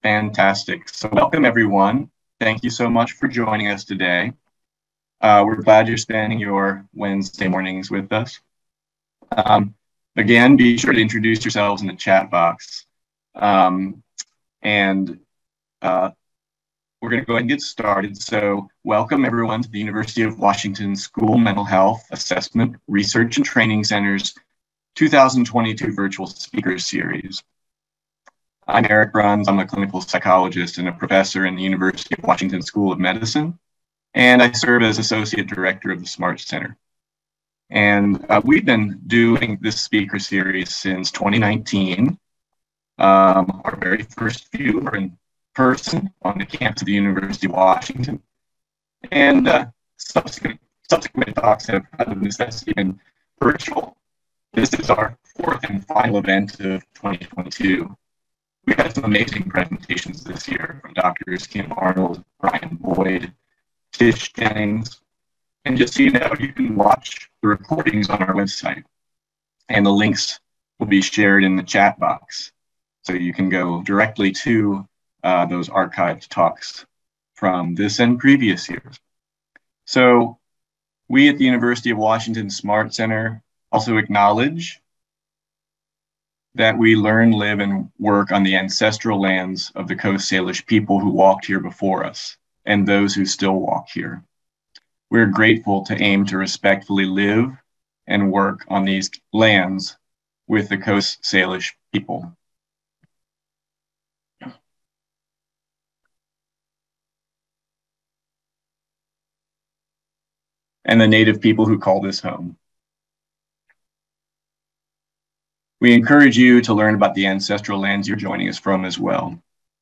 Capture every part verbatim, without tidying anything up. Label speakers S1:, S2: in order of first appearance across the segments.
S1: Fantastic. So welcome, everyone. Thank you so much for joining us today. Uh, we're glad you're spending your Wednesday mornings with us. Um, again, be sure to introduce yourselves in the chat box. Um, and uh, we're going to go ahead and get started. So welcome, everyone, to the University of Washington School Mental Health Assessment Research and Training Center's two thousand twenty-two Virtual Speaker Series. I'm Eric Bruns. I'm a clinical psychologist and a professor in the University of Washington School of Medicine, and I serve as Associate Director of the SMART Center. And uh, we've been doing this speaker series since twenty nineteen. Um, our very first few were in person on the campus of the University of Washington, and uh, subsequent, subsequent talks have out of necessity been virtual. This is our fourth and final event of twenty twenty-two. We've had some amazing presentations this year from Doctors Kim Arnold, Brian Boyd, Tish Jennings, and just so you know, you can watch the recordings on our website, and the links will be shared in the chat box. So you can go directly to uh, those archived talks from this and previous years. So we at the University of Washington SMART Center also acknowledge that we learn, live, and work on the ancestral lands of the Coast Salish people who walked here before us, and those who still walk here. We're grateful to aim to respectfully live and work on these lands with the Coast Salish people. And the Native people who call this home. We encourage you to learn about the ancestral lands you're joining us from as well.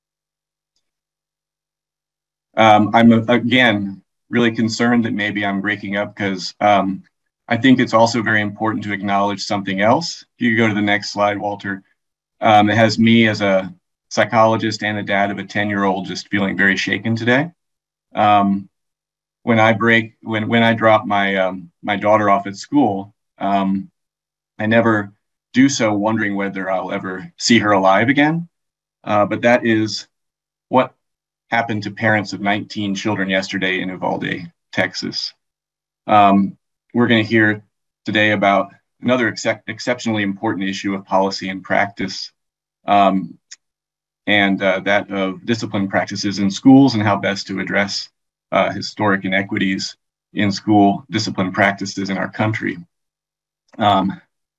S1: Um, I'm, again, really concerned that maybe I'm breaking up because um, I think it's also very important to acknowledge something else. If you could go to the next slide, Walter. Um, it has me as a psychologist and a dad of a ten-year-old just feeling very shaken today. Um, when I break, when, when I drop my, um, my daughter off at school, um, I never do so wondering whether I'll ever see her alive again. Uh, but that is what happened to parents of nineteen children yesterday in Uvalde, Texas. Um, we're going to hear today about another ex exceptionally important issue of policy and practice, um, and uh, that of discipline practices in schools and how best to address uh, historic inequities in school discipline practices in our country. Um,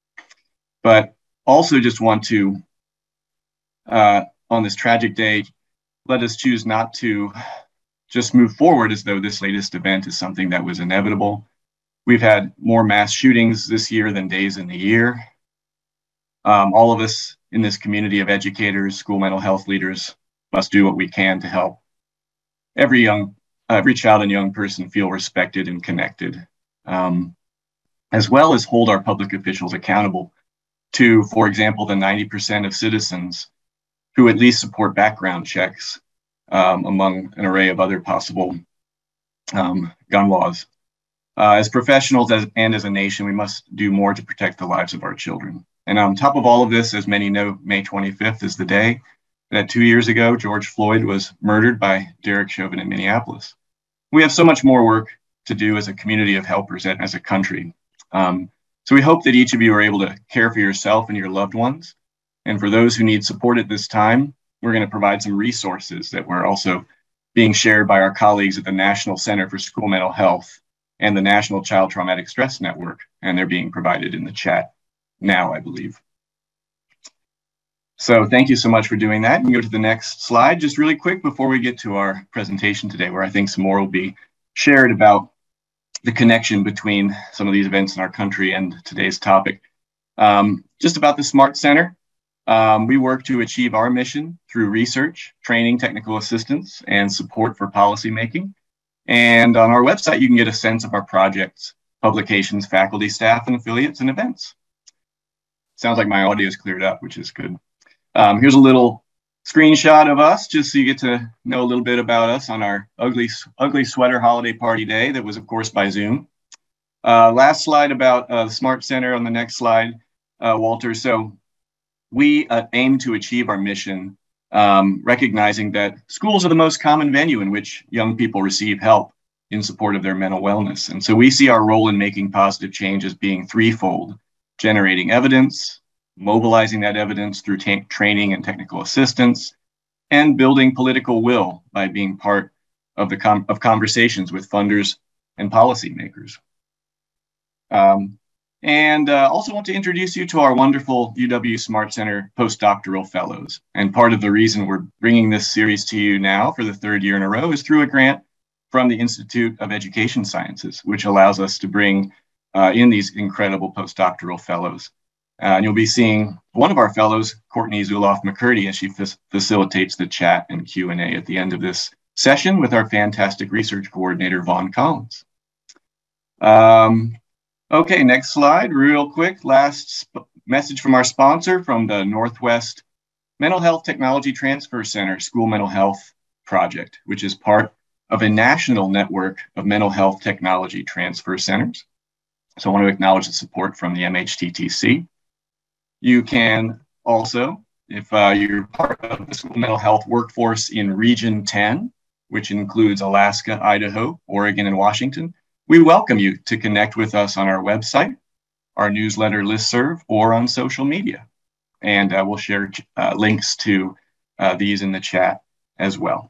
S1: But also just want to, uh, on this tragic day, let us choose not to just move forward as though this latest event is something that was inevitable. We've had more mass shootings this year than days in the year. Um, all of us in this community of educators, school mental health leaders, must do what we can to help every young, every child and young person feel respected and connected, um, as well as hold our public officials accountable to, for example, the ninety percent of citizens who at least support background checks um, among an array of other possible um, gun laws. Uh, as professionals as, and as a nation, we must do more to protect the lives of our children. And on top of all of this, as many know, May twenty-fifth is the day that two years ago, George Floyd was murdered by Derek Chauvin in Minneapolis. We have so much more work to do as a community of helpers and as a country. Um, So we hope that each of you are able to care for yourself and your loved ones. And for those who need support at this time, we're going to provide some resources that were also being shared by our colleagues at the National Center for School Mental Health and the National Child Traumatic Stress Network. And they're being provided in the chat now, I believe. So thank you so much for doing that. You can go to the next slide just really quick before we get to our presentation today, where I think some more will be shared about the connection between some of these events in our country and today's topic. Um, just about the SMART Center, um, we work to achieve our mission through research, training, technical assistance, and support for policymaking. And on our website, you can get a sense of our projects, publications, faculty, staff, and affiliates and events. Sounds like my audio is cleared up, which is good. Um, here's a little screenshot of us, just so you get to know a little bit about us on our ugly, ugly sweater holiday party day that was, of course, by Zoom. Uh, last slide about uh, the SMART Center on the next slide, uh, Walter. So we uh, aim to achieve our mission um, recognizing that schools are the most common venue in which young people receive help in support of their mental wellness. And so we see our role in making positive change as being threefold: generating evidence, mobilizing that evidence through ta- training and technical assistance, and building political will by being part of the com- of conversations with funders and policymakers. Um, and uh, also want to introduce you to our wonderful U W Smart Center postdoctoral fellows. And part of the reason we're bringing this series to you now for the third year in a row is through a grant from the Institute of Education Sciences, which allows us to bring uh, in these incredible postdoctoral fellows. Uh, and you'll be seeing one of our fellows, Courtney Zuloff McCurdy, as she f- facilitates the chat and Q and A at the end of this session with our fantastic research coordinator, Vaughn Collins. Um, okay, next slide, real quick. Last sp- message from our sponsor from the Northwest Mental Health Technology Transfer Center School Mental Health Project, which is part of a national network of mental health technology transfer centers. So I want to acknowledge the support from the M H T T C. You can also, if uh, you're part of the school mental health workforce in Region ten, which includes Alaska, Idaho, Oregon, and Washington, we welcome you to connect with us on our website, our newsletter listserv, or on social media. And uh, we'll share uh, links to uh, these in the chat as well.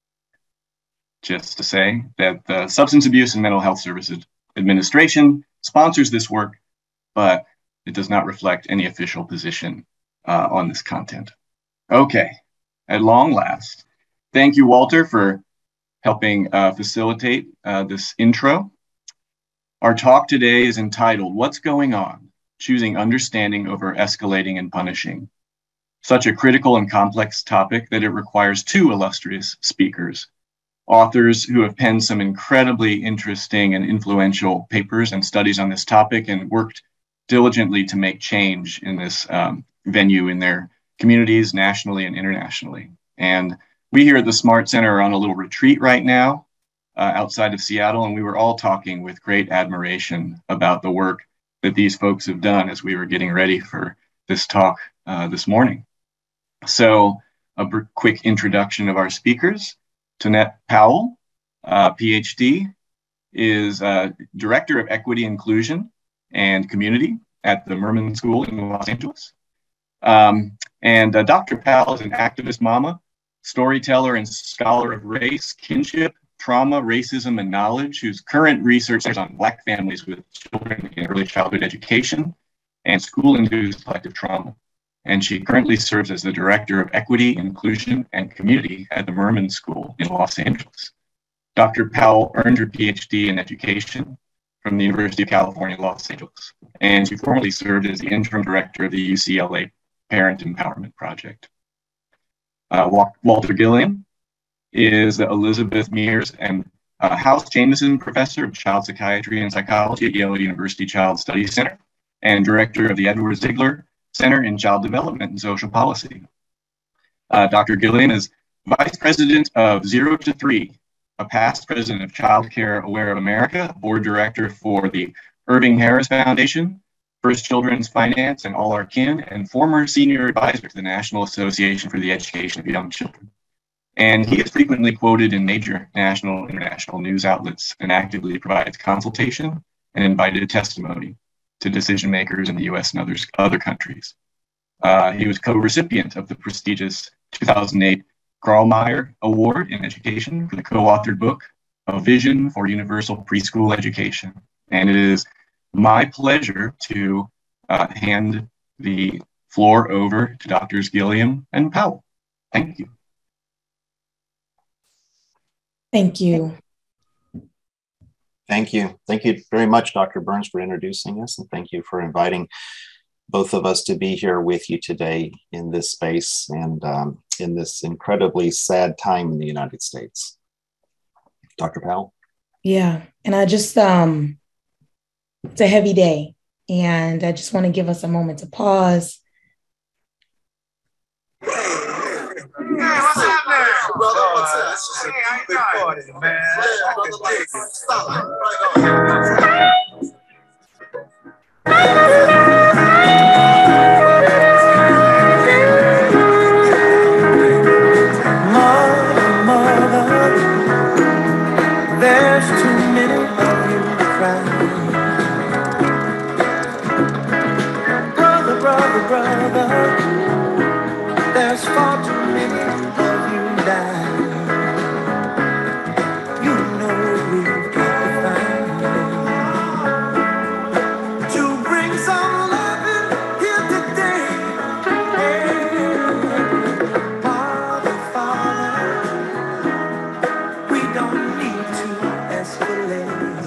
S1: Just to say that the Substance Abuse and Mental Health Services Administration sponsors this work, but it does not reflect any official position uh, on this content. Okay, at long last, thank you, Walter, for helping uh, facilitate uh, this intro. Our talk today is entitled, What's Going On? Choosing Understanding Over Escalating and Punishing. Such a critical and complex topic that it requires two illustrious speakers, authors who have penned some incredibly interesting and influential papers and studies on this topic and worked diligently to make change in this um, venue in their communities, nationally and internationally. And we here at the Smart Center are on a little retreat right now uh, outside of Seattle, and we were all talking with great admiration about the work that these folks have done as we were getting ready for this talk uh, this morning. So a b- quick introduction of our speakers. Tonette Powell, uh, P H D, is uh, Director of Equity, Inclusion, and Community at the Merman School in Los Angeles. Um, and uh, Doctor Powell is an activist mama, storyteller, and scholar of race, kinship, trauma, racism, and knowledge, whose current research is on Black families with children in early childhood education and school-induced collective trauma. And she currently serves as the Director of Equity, Inclusion, and Community at the Merman School in Los Angeles. Doctor Powell earned her P H D in education from the University of California, Los Angeles, and she formerly served as the interim director of the U C L A Parent Empowerment Project. Uh, Walter Gilliam is Elizabeth Mears and uh, House Jameson Professor of Child Psychiatry and Psychology at Yale University Child Studies Center and director of the Edward Ziegler Center in Child Development and Social Policy. Uh, Doctor Gilliam is Vice President of Zero to Three, a past president of Child Care Aware of America, board director for the Irving Harris Foundation, First Children's Finance and All Our Kin, and former senior advisor to the National Association for the Education of Young Children. And he is frequently quoted in major national and international news outlets and actively provides consultation and invited testimony to decision makers in the U S and others, other countries. Uh, he was co-recipient of the prestigious two thousand eight Grawemeyer Award in Education for the co-authored book, A Vision for Universal Preschool Education. And it is my pleasure to uh, hand the floor over to Doctors Gilliam and Powell. Thank you.
S2: Thank you.
S3: Thank you. Thank you very much, Doctor Burns, for introducing us, and thank you for inviting both of us to be here with you today in this space and um, in this incredibly sad time in the United States. Doctor Powell?
S2: Yeah, and I just, um, it's a heavy day, and I just want to give us a moment to pause.
S4: Brother, what's up? This is a big party, man. there's far too many of you dying. You know we've got to find a way to bring some loving here today. Hey, Father, Father, we don't need to escalate.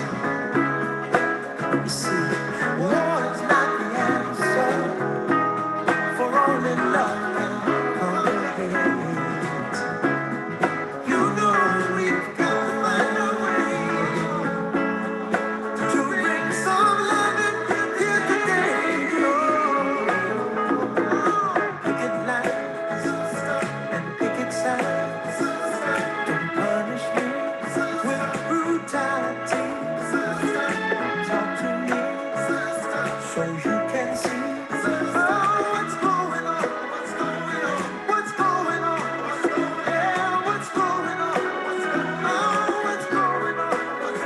S4: You see, war is not the answer, for only love can conquer hate. You know we've got to find a way to bring some loving here today. Picket lines and picket signs don't punish me with brutality. Talk to me so you can see. Oh, what's going on? What's going on? What's going on? Yeah, what's going on? What's going on? What's going on? What's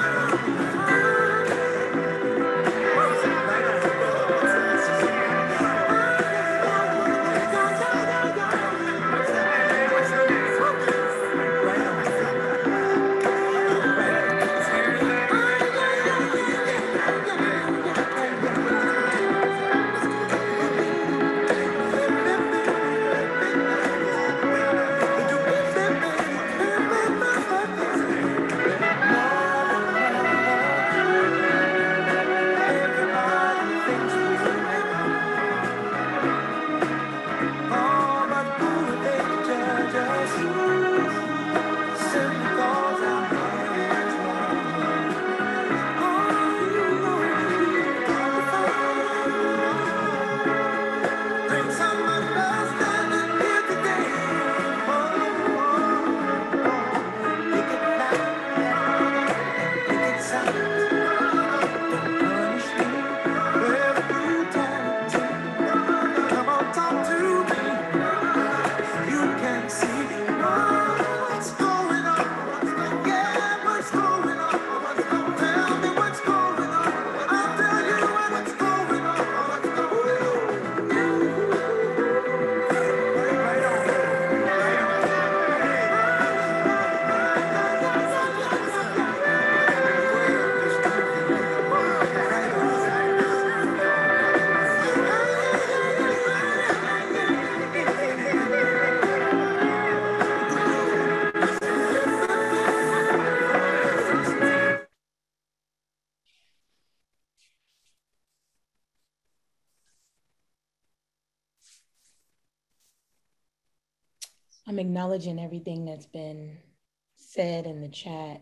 S2: I'm acknowledging everything that's been said in the chat,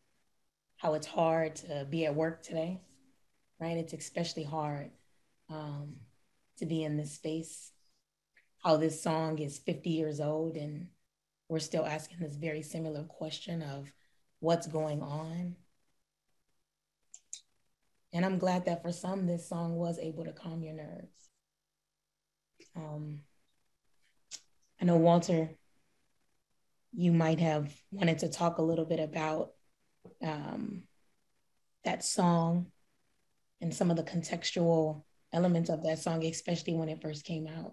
S2: how it's hard to be at work today, right? It's especially hard um, to be in this space, how this song is fifty years old and we're still asking this very similar question of what's going on. And I'm glad that for some, this song was able to calm your nerves. Um, I know, Walter, you might have wanted to talk a little bit about um, that song and some of the contextual elements of that song, especially when it first came out.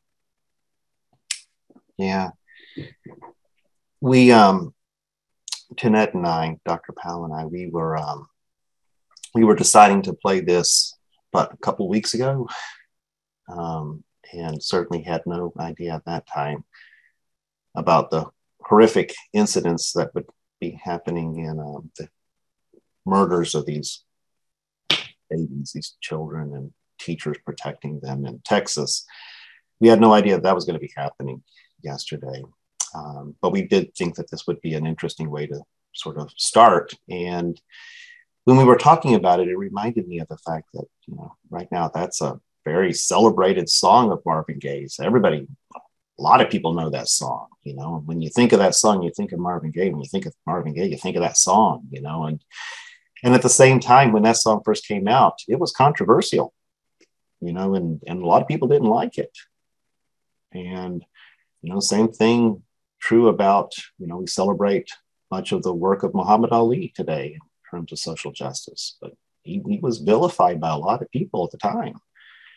S3: Yeah. We, um, Tanette and I, Doctor Powell and I, we were, um, we were deciding to play this, but a couple of weeks ago, um, and certainly had no idea at that time about the horrific incidents that would be happening in um, the murders of these babies, these children, and teachers protecting them in Texas. We had no idea that was going to be happening yesterday. Um, but we did think that this would be an interesting way to sort of start. And when we were talking about it, it reminded me of the fact that, you know, right now that's a very celebrated song of Marvin Gaye's. Everybody, a lot of people know that song, you know. When you think of that song, you think of Marvin Gaye. When you think of Marvin Gaye, you think of that song, you know. And and at the same time, when that song first came out, it was controversial, you know, and, and a lot of people didn't like it. And, you know, same thing true about, you know, we celebrate much of the work of Muhammad Ali today in terms of social justice, but he, he was vilified by a lot of people at the time.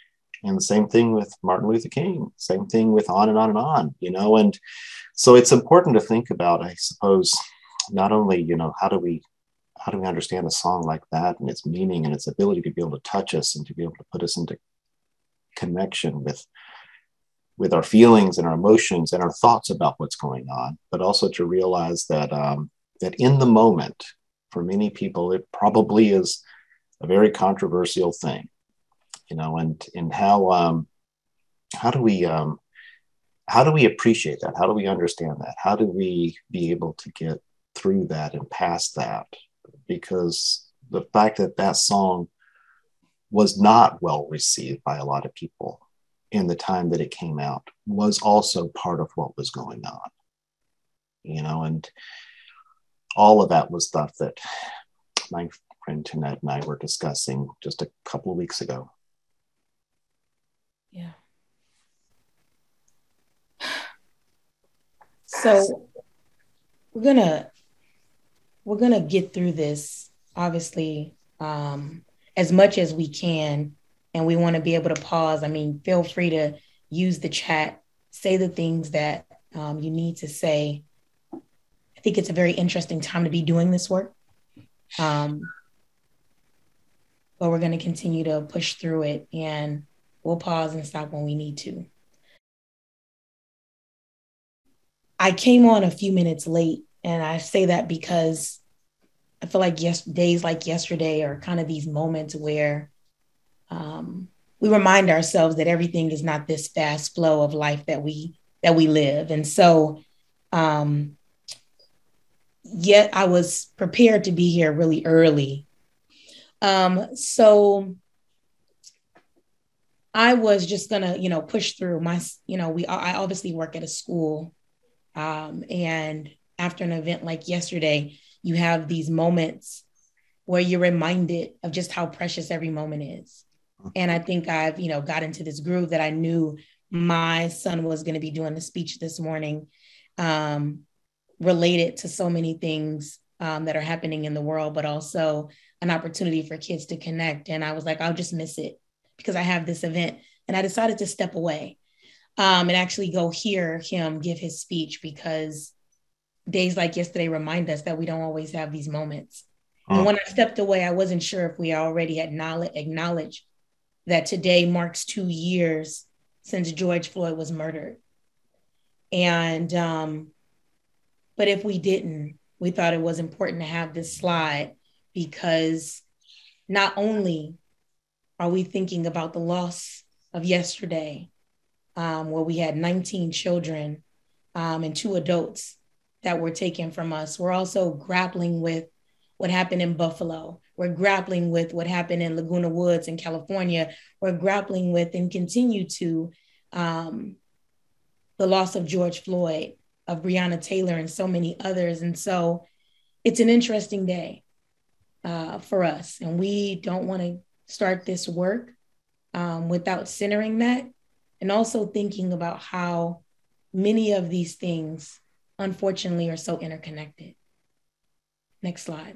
S3: And the same thing with Martin Luther King, same thing with on and on and on, you know. And so it's important to think about, I suppose, not only, you know, how do we how do we understand a song like that and its meaning and its ability to be able to touch us and to be able to put us into connection with with our feelings and our emotions and our thoughts about what's going on, but also to realize that um, that in the moment, for many people, it probably is a very controversial thing, you know, and and how um, how do we um, how do we appreciate that? How do we understand that? How do we be able to get through that and past that? Because the fact that that song was not well received by a lot of people in the time that it came out was also part of what was going on, you know, and all of that was stuff that my friend Tanette and I were discussing just a couple of weeks ago.
S2: Yeah. So we're gonna we're gonna get through this, obviously, um, as much as we can, and we want to be able to pause. I mean, feel free to use the chat, say the things that um, you need to say. I think it's a very interesting time to be doing this work, um, but we're going to continue to push through it, and we'll pause and stop when we need to. I came on a few minutes late, and I say that because I feel like yes, days like yesterday are kind of these moments where um, we remind ourselves that everything is not this fast flow of life that we that we live. And so um, yet I was prepared to be here really early. Um, so I was just gonna, you know, push through my, you know, we, I obviously work at a school. Um, and after an event like yesterday, you have these moments where you're reminded of just how precious every moment is. And I think I've, you know, got into this groove that I knew my son was going to be doing the speech this morning, um, related to so many things um, that are happening in the world, but also an opportunity for kids to connect. And I was like, I'll just miss it because I have this event. And I decided to step away um, and actually go hear him give his speech, because days like yesterday remind us that we don't always have these moments. Mm. And when I stepped away, I wasn't sure if we already had knowledge, acknowledged that today marks two years since George Floyd was murdered. And, um, but if we didn't, we thought it was important to have this slide, because not only are we thinking about the loss of yesterday, um, where we had nineteen children um, and two adults that were taken from us, we're also grappling with what happened in Buffalo. We're grappling with what happened in Laguna Woods in California. We're grappling with and continue to um, the loss of George Floyd, of Breonna Taylor, and so many others. And so it's an interesting day uh, for us. And we don't want to start this work um, without centering that, and also thinking about how many of these things, unfortunately, are so interconnected. Next slide.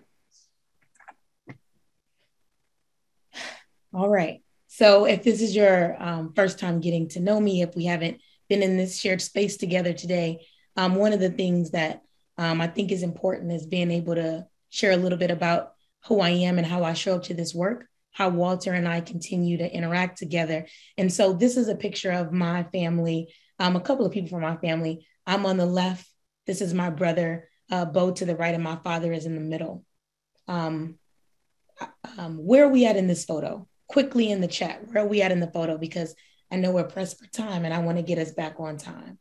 S2: All right. So if this is your um, first time getting to know me, if we haven't been in this shared space together today, um, one of the things that um, I think is important is being able to share a little bit about who I am and how I show up to this work, how Walter and I continue to interact together. And so this is a picture of my family, um, a couple of people from my family. I'm on the left. This is my brother, uh, Bo, to the right, and my father is in the middle. Um, um, where are we at in this photo? Quickly in the chat, where are we at in the photo? Because I know we're pressed for time and I want to get us back on time.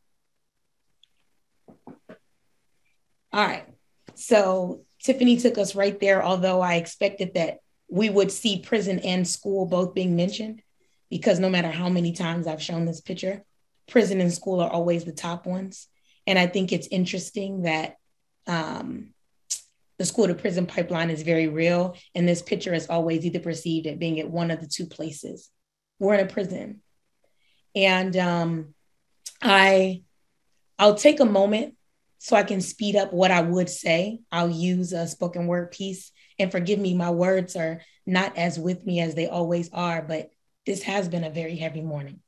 S2: All right. So Tiffany took us right there, although I expected that we would see prison and school both being mentioned, because no matter how many times I've shown this picture, prison and school are always the top ones. And I think it's interesting that um, the school to prison pipeline is very real. And this picture is always either perceived at being at one of the two places. We're in a prison. And um, I, I'll take a moment so I can speed up what I would say. I'll use a spoken word piece, and forgive me, my words are not as with me as they always are, but this has been a very heavy morning.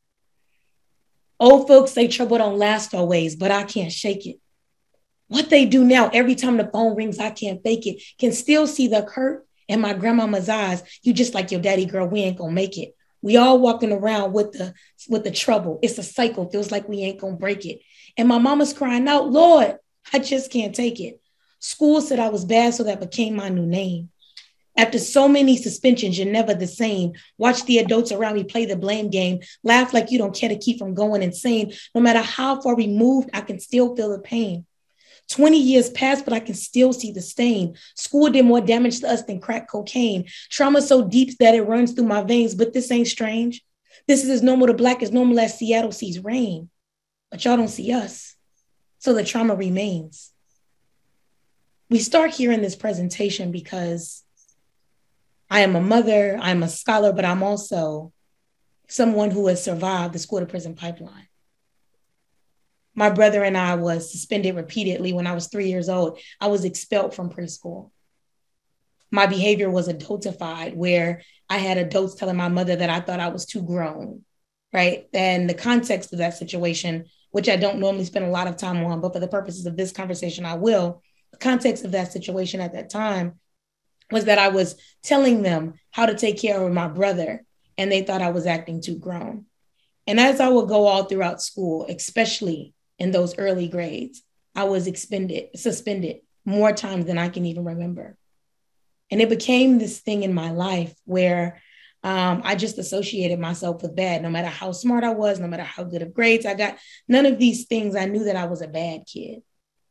S2: Old folks say trouble don't last always, but I can't shake it. What they do now, every time the phone rings, I can't fake it. Can still see the hurt in my grandmama's eyes. You just like your daddy, girl, we ain't gonna make it. We all walking around with the, with the trouble. It's a cycle, feels like we ain't gonna break it. And my mama's crying out, Lord, I just can't take it. School said I was bad, so that became my new name. After so many suspensions, you're never the same. Watch the adults around me play the blame game. Laugh like you don't care to keep from going insane. No matter how far removed, I can still feel the pain. twenty years passed, but I can still see the stain. School did more damage to us than crack cocaine. Trauma so deep that it runs through my veins, but this ain't strange. This is as normal to Black as normal as Seattle sees rain. But y'all don't see us, so the trauma remains. We start here in this presentation because I am a mother, I'm a scholar, but I'm also someone who has survived the school to prison pipeline. My brother and I was suspended repeatedly when I was three years old. I was expelled from preschool. My behavior was adultified, where I had adults telling my mother that I thought I was too grown, right? And the context of that situation, which I don't normally spend a lot of time on, but for the purposes of this conversation, I will. The context of that situation at that time was that I was telling them how to take care of my brother, and they thought I was acting too grown. And as I would go all throughout school, especially in those early grades, I was expended, suspended more times than I can even remember. And it became this thing in my life where um, I just associated myself with bad. No matter how smart I was, no matter how good of grades I got, none of these things, I knew that I was a bad kid.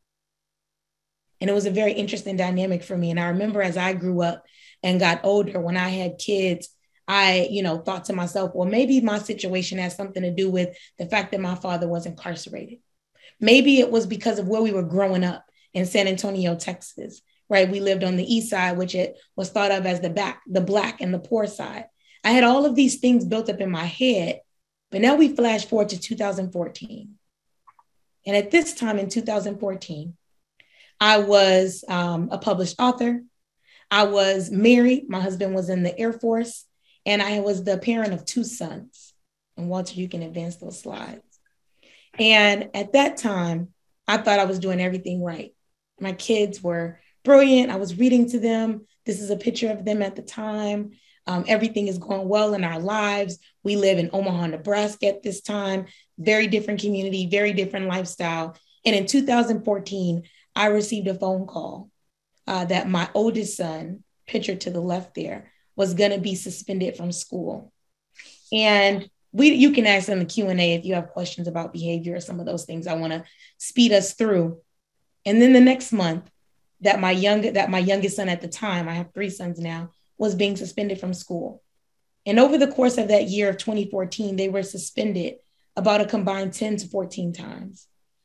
S2: And it was a very interesting dynamic for me. And I remember as I grew up and got older, when I had kids, I, you know, thought to myself, well, maybe my situation has something to do with the fact that my father was incarcerated. Maybe it was because of where we were growing up in San Antonio, Texas, right? We lived on the east side, which it was thought of as the back, the Black and the poor side. I had all of these things built up in my head, but now we flash forward to two thousand fourteen. And at this time in two thousand fourteen, I was um, a published author. I was married. My husband was in the Air Force, and I was the parent of two sons. And Walter, you can advance those slides. And at that time, I thought I was doing everything right. My kids were brilliant. I was reading to them. This is a picture of them at the time. Um, everything is going well in our lives. We live in Omaha, Nebraska at this time. Very different community, very different lifestyle. And in two thousand fourteen, I received a phone call uh, that my oldest son, pictured to the left there, was going to be suspended from school. And we, you can ask in the Q and A if you have questions about behavior or some of those things. I want to speed us through. And then the next month, that my young, that my youngest son at the time, I have three sons now, was being suspended from school. And over the course of that year of twenty fourteen, they were suspended about a combined ten to fourteen times.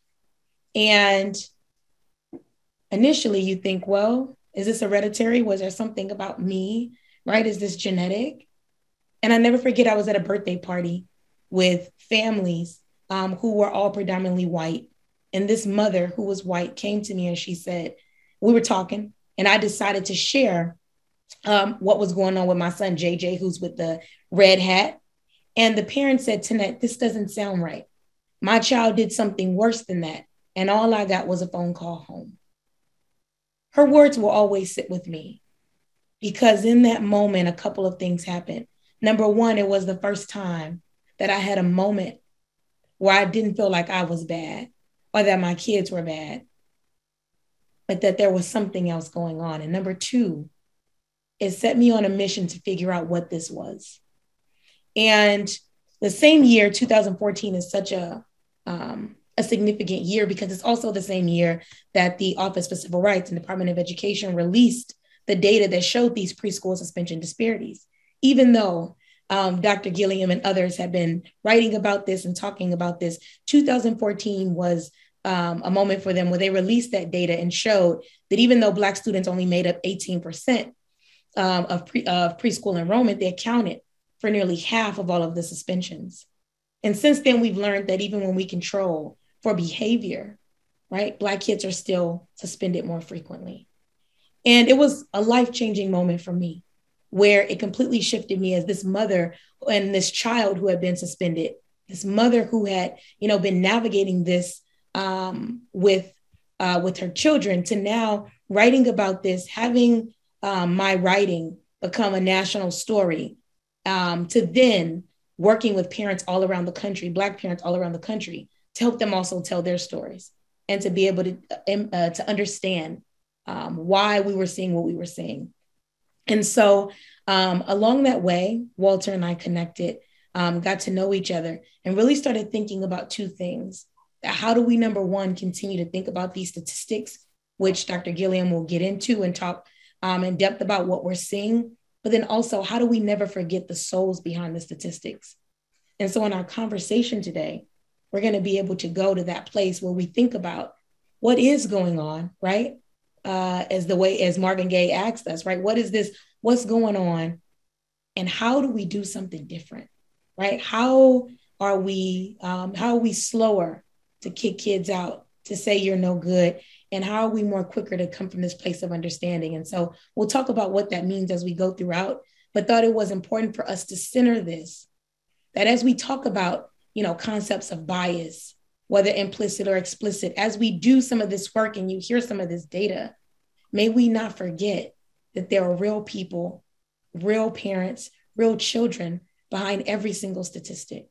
S2: And initially you think, well, is this hereditary? Was there something about me, right? Is this genetic? And I never forget, I was at a birthday party with families um, who were all predominantly white. And this mother who was white came to me and she said, we were talking, and I decided to share um, what was going on with my son, J J, who's with the red hat. And the parent said, Tanette, this doesn't sound right. My child did something worse than that. And all I got was a phone call home. Her words will always sit with me, because in that moment, a couple of things happened. Number one, it was the first time that I had a moment where I didn't feel like I was bad or that my kids were bad, but that there was something else going on. And number two, it set me on a mission to figure out what this was. And the same year, two thousand fourteen, is such a, um, a significant year because it's also the same year that the Office for Civil Rights and Department of Education released the data that showed these preschool suspension disparities. Even though um, Doctor Gilliam and others have been writing about this and talking about this, two thousand fourteen was um, a moment for them where they released that data and showed that even though Black students only made up eighteen percent um, of, pre- of preschool enrollment, they accounted for nearly half of all of the suspensions. And since then, we've learned that even when we control for behavior, right, Black kids are still suspended more frequently. And it was a life-changing moment for me, where it completely shifted me as this mother and this child who had been suspended, this mother who had, you know, been navigating this um, with uh, with her children, to now writing about this, having um, my writing become a national story, um, to then working with parents all around the country, Black parents all around the country, to help them also tell their stories and to be able to, uh, to understand um, why we were seeing what we were seeing. And so um, along that way, Walter and I connected, um, got to know each other, and really started thinking about two things. How do we, number one, continue to think about these statistics, which Doctor Gilliam will get into and talk um, in depth about what we're seeing, but then also, how do we never forget the souls behind the statistics? And so in our conversation today, we're going to be able to go to that place where we think about what is going on, right? Uh, as the way, as Marvin Gaye asked us, right? What is this? What's going on? And how do we do something different, right? How are we, um, how are we slower to kick kids out, to say you're no good? And how are we more quicker to come from this place of understanding? And so we'll talk about what that means as we go throughout, but thought it was important for us to center this, that as we talk about, you know, concepts of bias, whether implicit or explicit, as we do some of this work and you hear some of this data, may we not forget that there are real people, real parents, real children behind every single statistic.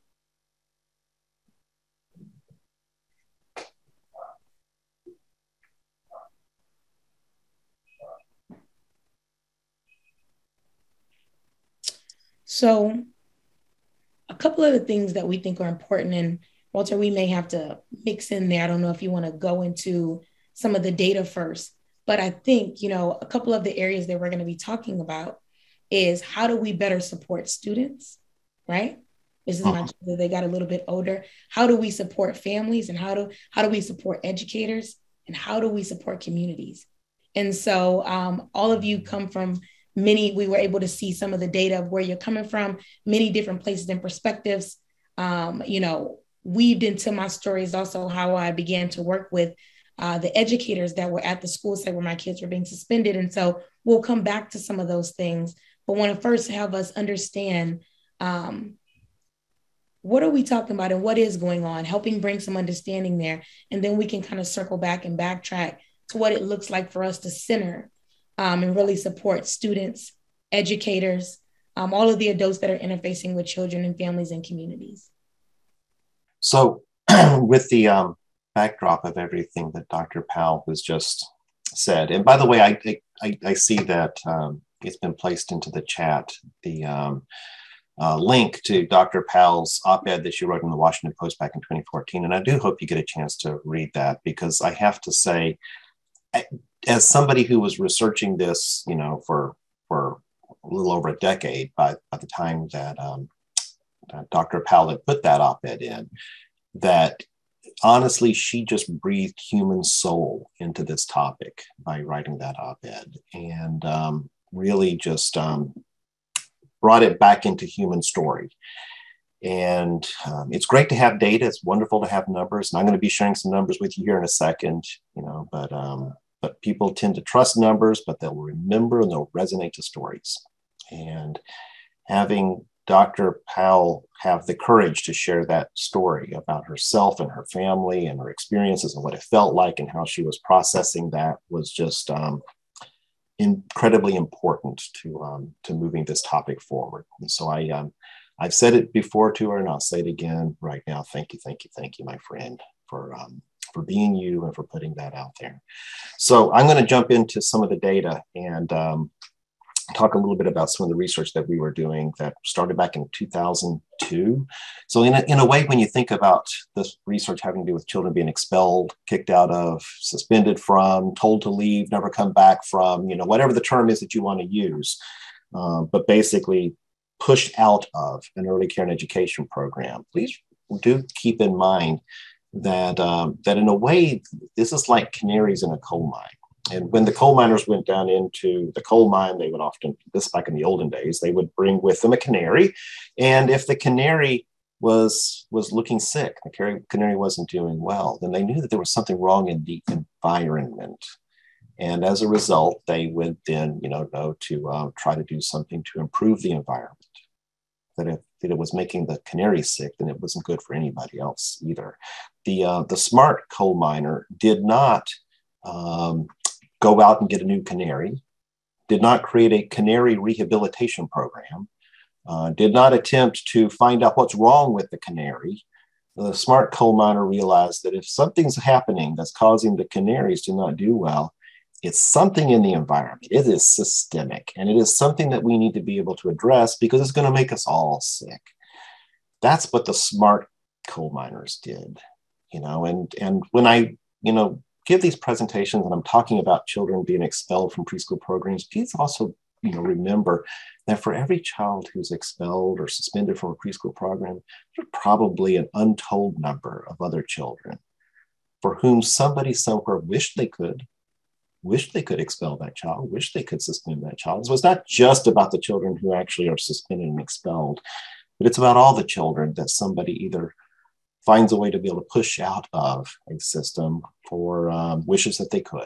S2: So a couple of the things that we think are important, and Walter, we may have to mix in there. I don't know if you want to go into some of the data first, but I think, you know, a couple of the areas that we're going to be talking about is how do we better support students, right? This is my children, they got a little bit older. How do we support families, and how do, how do we support educators, and how do we support communities? And so um, all of you come from many, we were able to see some of the data of where you're coming from, many different places and perspectives. Um, you know, weaved into my stories also how I began to work with uh, the educators that were at the school site where my kids were being suspended. And so we'll come back to some of those things, but want to first have us understand um, what are we talking about and what is going on, helping bring some understanding there. And then we can kind of circle back and backtrack to what it looks like for us to center Um, and really support students, educators, um, all of the adults that are interfacing with children and families and communities.
S3: So with the um, backdrop of everything that Doctor Powell has just said, and by the way, I, I, I see that um, it's been placed into the chat, the um, uh, link to Doctor Powell's op-ed that she wrote in the Washington Post back in twenty fourteen. And I do hope you get a chance to read that, because I have to say, I, as somebody who was researching this, you know, for for a little over a decade by, by the time that, um, that Doctor Powell had put that op-ed in, that honestly, she just breathed human soul into this topic by writing that op-ed, and um, really just um, brought it back into human story. And um, it's great to have data. It's wonderful to have numbers. And I'm going to be sharing some numbers with you here in a second, you know, but um, but people tend to trust numbers, but they'll remember and they'll resonate to stories. And having Doctor Powell have the courage to share that story about herself and her family and her experiences and what it felt like and how she was processing that was just um, incredibly important to um, to moving this topic forward. And so I, um, I've said it before to her, and I'll say it again right now. Thank you, thank you, thank you, my friend, for um, for being you and for putting that out there. So I'm going to jump into some of the data and um, talk a little bit about some of the research that we were doing that started back in two thousand two. So in a, in a way, when you think about this research having to do with children being expelled, kicked out of, suspended from, told to leave, never come back from, you know, whatever the term is that you want to use, uh, but basically pushed out of an early care and education program, please do keep in mind that, um, that in a way, this is like canaries in a coal mine. And when the coal miners went down into the coal mine, they would often, this back in the olden days, they would bring with them a canary. And if the canary was, was looking sick, the canary wasn't doing well, then they knew that there was something wrong in the environment. And as a result, they would then, you know, know to uh, try to do something to improve the environment. That if, that it was making the canary sick, then it wasn't good for anybody else either. The, uh, the smart coal miner did not um, go out and get a new canary, did not create a canary rehabilitation program, uh, did not attempt to find out what's wrong with the canary. The smart coal miner realized that if something's happening that's causing the canaries to not do well, it's something in the environment. It is systemic, and it is something that we need to be able to address because it's going to make us all sick. That's what the smart coal miners did, you know. And and when I, you know, give these presentations and I'm talking about children being expelled from preschool programs, please also, you know, remember that for every child who's expelled or suspended from a preschool program, there's probably an untold number of other children for whom somebody somewhere wished they could. Wish they could expel that child, wish they could suspend that child. So it's not just about the children who actually are suspended and expelled, but it's about all the children that somebody either finds a way to be able to push out of a system for um, wishes that they could.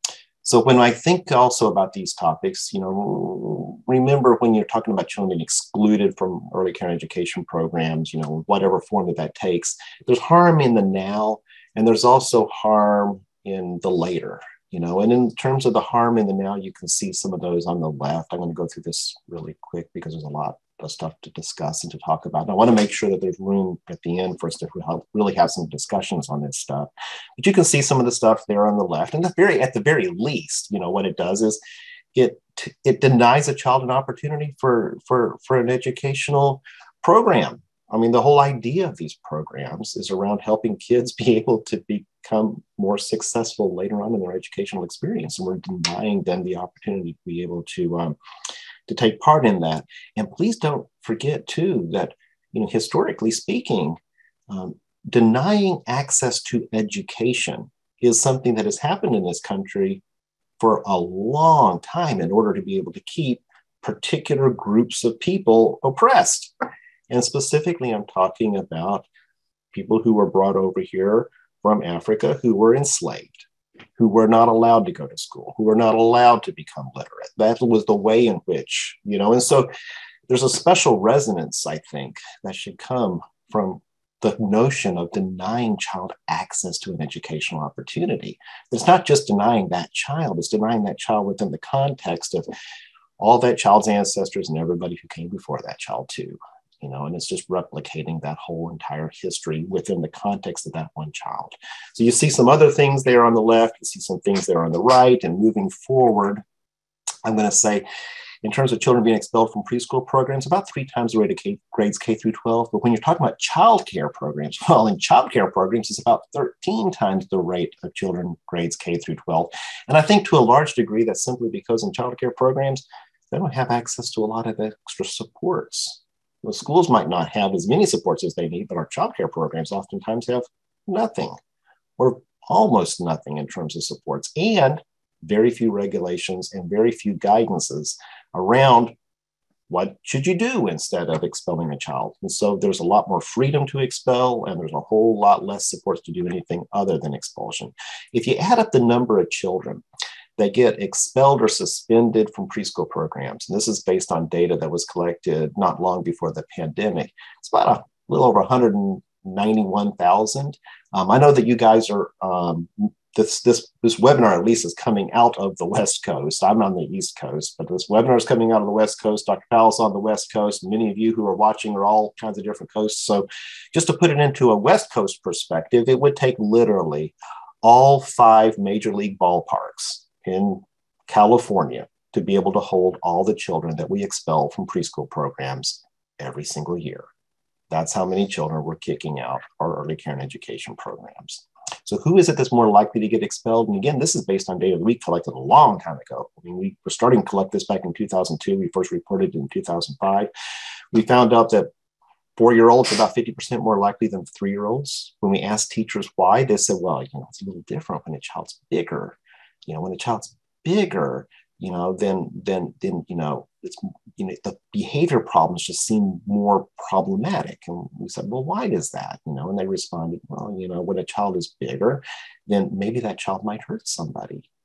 S3: So when I think also about these topics, you know, remember when you're talking about children being excluded from early care and education programs, you know, whatever form that that takes, there's harm in the now, and there's also harm in the later. You know, and in terms of the harm in the now, you can see some of those on the left. I'm going to go through this really quick because there's a lot of stuff to discuss and to talk about. And I want to make sure that there's room at the end for us to really have some discussions on this stuff. But you can see some of the stuff there on the left. And the very, at the very least, you know, what it does is it it denies a child an opportunity for for for an educational program. I mean, the whole idea of these programs is around helping kids be able to become more successful later on in their educational experience. And we're denying them the opportunity to be able to, um, to take part in that. And please don't forget, too, that, you know, historically speaking, um, denying access to education is something that has happened in this country for a long time in order to be able to keep particular groups of people oppressed. And specifically, I'm talking about people who were brought over here from Africa who were enslaved, who were not allowed to go to school, who were not allowed to become literate. That was the way in which, you know, and so there's a special resonance, I think, that should come from the notion of denying child access to an educational opportunity. It's not just denying that child, it's denying that child within the context of all that child's ancestors and everybody who came before that child too. You know, and it's just replicating that whole entire history within the context of that one child. So you see some other things there on the left, you see some things there on the right, and moving forward, I'm going to say, in terms of children being expelled from preschool programs, about three times the rate of K, grades K through twelve. But when you're talking about childcare programs, well, in childcare programs, it's about thirteen times the rate of children grades K through twelve. And I think to a large degree, that's simply because in childcare programs, they don't have access to a lot of extra supports. The schools might not have as many supports as they need, but our childcare programs oftentimes have nothing or almost nothing in terms of supports, and very few regulations and very few guidances around what should you do instead of expelling a child. And so there's a lot more freedom to expel, and there's a whole lot less supports to do anything other than expulsion. If you add up the number of children that get expelled or suspended from preschool programs, and this is based on data that was collected not long before the pandemic, it's about a little over one hundred ninety-one thousand. Um, I know that you guys are, um, this, this, this webinar at least is coming out of the West Coast. I'm on the East Coast, but this webinar is coming out of the West Coast. Doctor Powell's on the West Coast. Many of you who are watching are all kinds of different coasts. So just to put it into a West Coast perspective, it would take literally all five major league ballparks in California to be able to hold all the children that we expel from preschool programs every single year. That's how many children we're kicking out our early care and education programs. So who is it that's more likely to get expelled? And again, this is based on data that we collected a long time ago. I mean, we were starting to collect this back in two thousand two. We first reported it in two thousand five. We found out that four-year-olds are about fifty percent more likely than three-year-olds. When we asked teachers why, they said, well, you know, it's a little different when a child's bigger. You know, when a child's bigger, you know, then, then, then, you know, it's, you know, the behavior problems just seem more problematic. And we said, well, why is that? You know, and they responded, well, you know, when a child is bigger, then maybe that child might hurt somebody.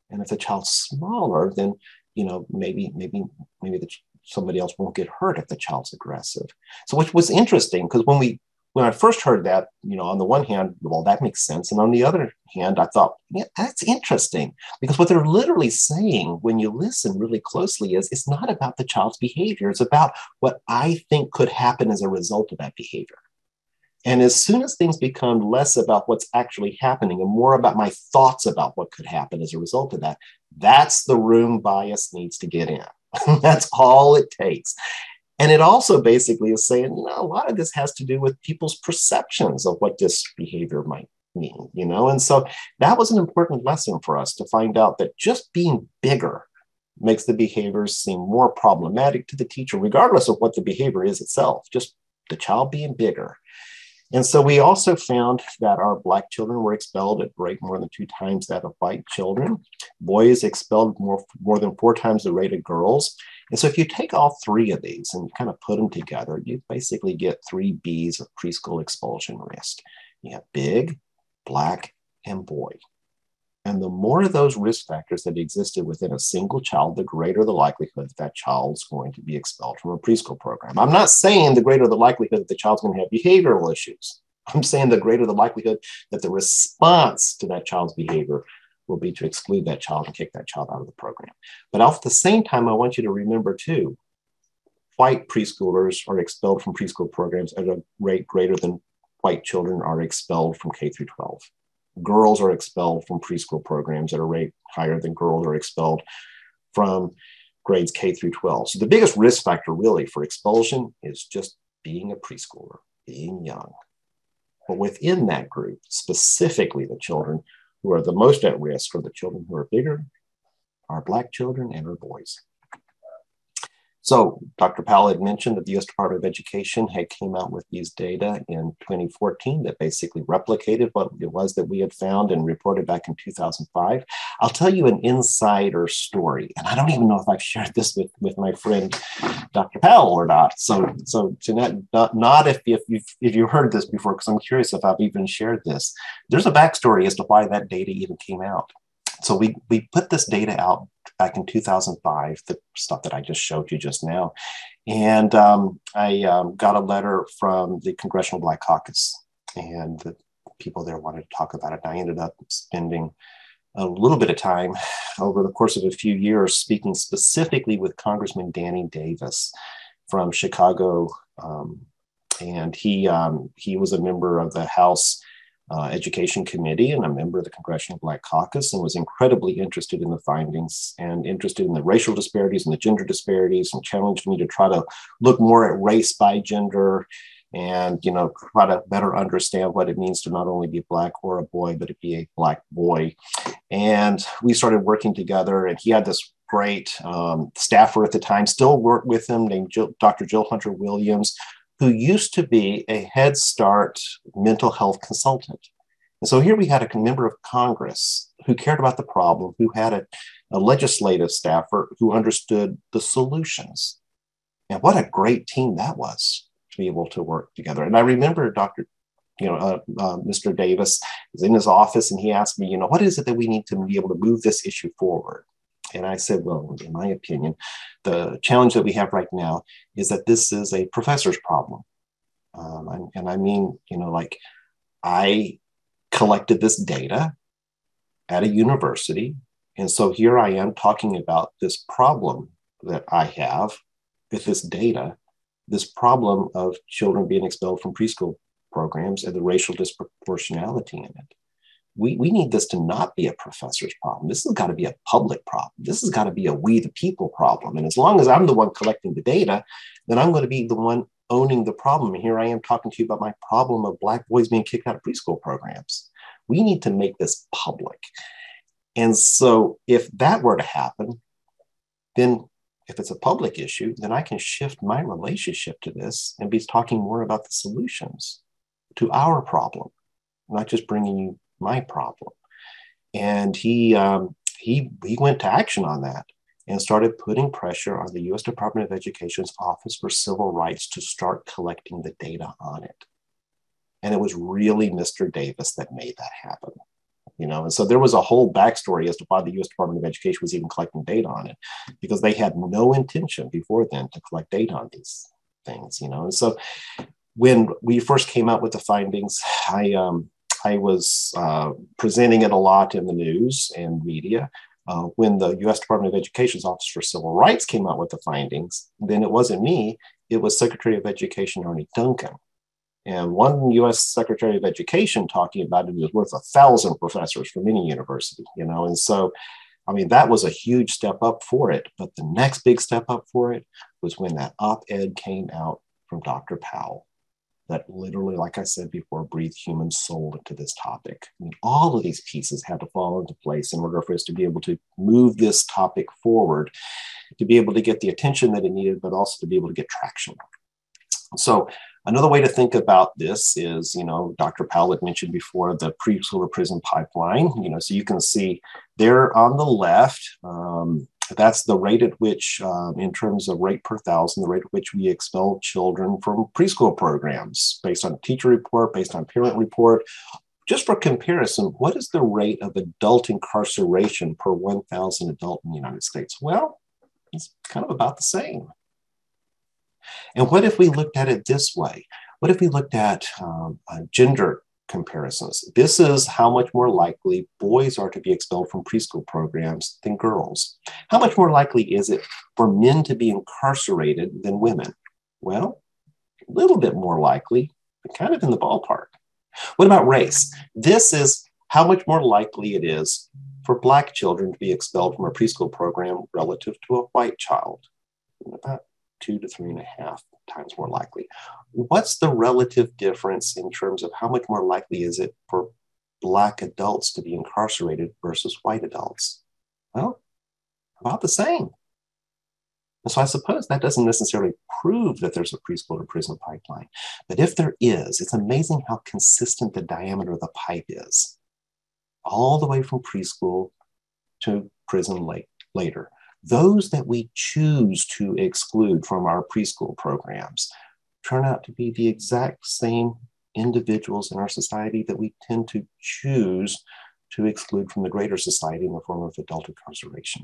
S3: And if the child's smaller, then, you know, maybe, maybe, maybe the, somebody else won't get hurt if the child's aggressive. So which was interesting, because when we, when I first heard that, you know, on the one hand, well, that makes sense. And on the other hand, I thought, yeah, that's interesting, because what they're literally saying when you listen really closely is it's not about the child's behavior. It's about what I think could happen as a result of that behavior. And as soon as things become less about what's actually happening and more about my thoughts about what could happen as a result of that, that's the room bias needs to get in. That's all it takes. And it also basically is saying, you know, a lot of this has to do with people's perceptions of what this behavior might mean, you know? And so that was an important lesson for us to find out that just being bigger makes the behaviors seem more problematic to the teacher, regardless of what the behavior is itself, just the child being bigger. And so we also found that our Black children were expelled at a rate more than two times that of white children. Boys expelled more, more than four times the rate of girls. And so if you take all three of these and kind of put them together, you basically get three B's of preschool expulsion risk. You have big, Black, and boy. And the more of those risk factors that existed within a single child, the greater the likelihood that, that child's going to be expelled from a preschool program. I'm not saying the greater the likelihood that the child's going to have behavioral issues. I'm saying the greater the likelihood that the response to that child's behavior will be to exclude that child and kick that child out of the program. But at the same time, I want you to remember too, white preschoolers are expelled from preschool programs at a rate greater than white children are expelled from K through twelve. Girls are expelled from preschool programs at a rate higher than girls are expelled from grades K through twelve. So the biggest risk factor really for expulsion is just being a preschooler, being young. But within that group, specifically the children who are the most at risk are the children who are bigger, our Black children, and our boys. So Doctor Powell had mentioned that the U S Department of Education had came out with these data in twenty fourteen that basically replicated what it was that we had found and reported back in two thousand five. I'll tell you an insider story, and I don't even know if I've shared this with, with my friend Doctor Powell or not. So, so Jeanette, not, not if, if, you've, if you've heard this before, because I'm curious if I've even shared this. There's a backstory as to why that data even came out. So we, we put this data out back in two thousand five, the stuff that I just showed you just now. And um, I um, got a letter from the Congressional Black Caucus, and the people there wanted to talk about it. And I ended up spending a little bit of time over the course of a few years speaking specifically with Congressman Danny Davis from Chicago. Um, and he, um, he was a member of the House Uh, Education Committee and a member of the Congressional Black Caucus, and was incredibly interested in the findings and interested in the racial disparities and the gender disparities, and challenged me to try to look more at race by gender and, you know, try to better understand what it means to not only be Black or a boy, but to be a Black boy. And we started working together, and he had this great um, staffer at the time, still worked with him, named Jill, Doctor Jill Hunter Williams, who used to be a Head Start mental health consultant. And so here we had a member of Congress who cared about the problem, who had a, a legislative staffer who understood the solutions. And what a great team that was to be able to work together. And I remember Doctor You know, uh, uh, Mister Davis was in his office, and he asked me, you know, what is it that we need to be able to move this issue forward? And I said, well, in my opinion, the challenge that we have right now is that this is a professor's problem. Um, and, and I mean, you know, like I collected this data at a university. And so here I am talking about this problem that I have with this data, this problem of children being expelled from preschool programs and the racial disproportionality in it. We, we need this to not be a professor's problem. This has got to be a public problem. This has got to be a we the people problem. And as long as I'm the one collecting the data, then I'm going to be the one owning the problem. And here I am talking to you about my problem of Black boys being kicked out of preschool programs. We need to make this public. And so if that were to happen, then if it's a public issue, then I can shift my relationship to this and be talking more about the solutions to our problem, not just bringing you my problem. And he, um, he, he went to action on that and started putting pressure on the U S Department of Education's Office for Civil Rights to start collecting the data on it. And it was really Mister Davis that made that happen. You know, and so there was a whole backstory as to why the U S Department of Education was even collecting data on it, because they had no intention before then to collect data on these things, you know. And so when we first came out with the findings, I um, I was uh, presenting it a lot in the news and media. Uh, when the U S Department of Education's Office for Civil Rights came out with the findings, then it wasn't me, it was Secretary of Education Ernie Duncan. And one U S Secretary of Education talking about it is worth a thousand professors from any university, you know. And so, I mean, that was a huge step up for it. But the next big step up for it was when that op-ed came out from Doctor Powell that literally, like I said before, breathed human soul into this topic. I mean, all of these pieces had to fall into place in order for us to be able to move this topic forward, to be able to get the attention that it needed, but also to be able to get traction. So another way to think about this is, you know, Doctor Powell had mentioned before the preschool to prison pipeline, you know, so you can see there on the left, um, that's the rate at which, um, in terms of rate per thousand, the rate at which we expel children from preschool programs based on teacher report, based on parent report. Just for comparison, what is the rate of adult incarceration per one thousand adult in the United States? Well, it's kind of about the same. And what if we looked at it this way? What if we looked at um, uh, gender comparisons? This is how much more likely boys are to be expelled from preschool programs than girls. How much more likely is it for men to be incarcerated than women? Well, a little bit more likely, but kind of in the ballpark. What about race? This is how much more likely it is for Black children to be expelled from a preschool program relative to a white child. About two to three and a half times more likely. What's the relative difference in terms of how much more likely is it for Black adults to be incarcerated versus white adults? Well, about the same. And so I suppose that doesn't necessarily prove that there's a preschool to prison pipeline. But if there is, it's amazing how consistent the diameter of the pipe is, all the way from preschool to prison late, later. Those that we choose to exclude from our preschool programs turn out to be the exact same individuals in our society that we tend to choose to exclude from the greater society in the form of adult incarceration.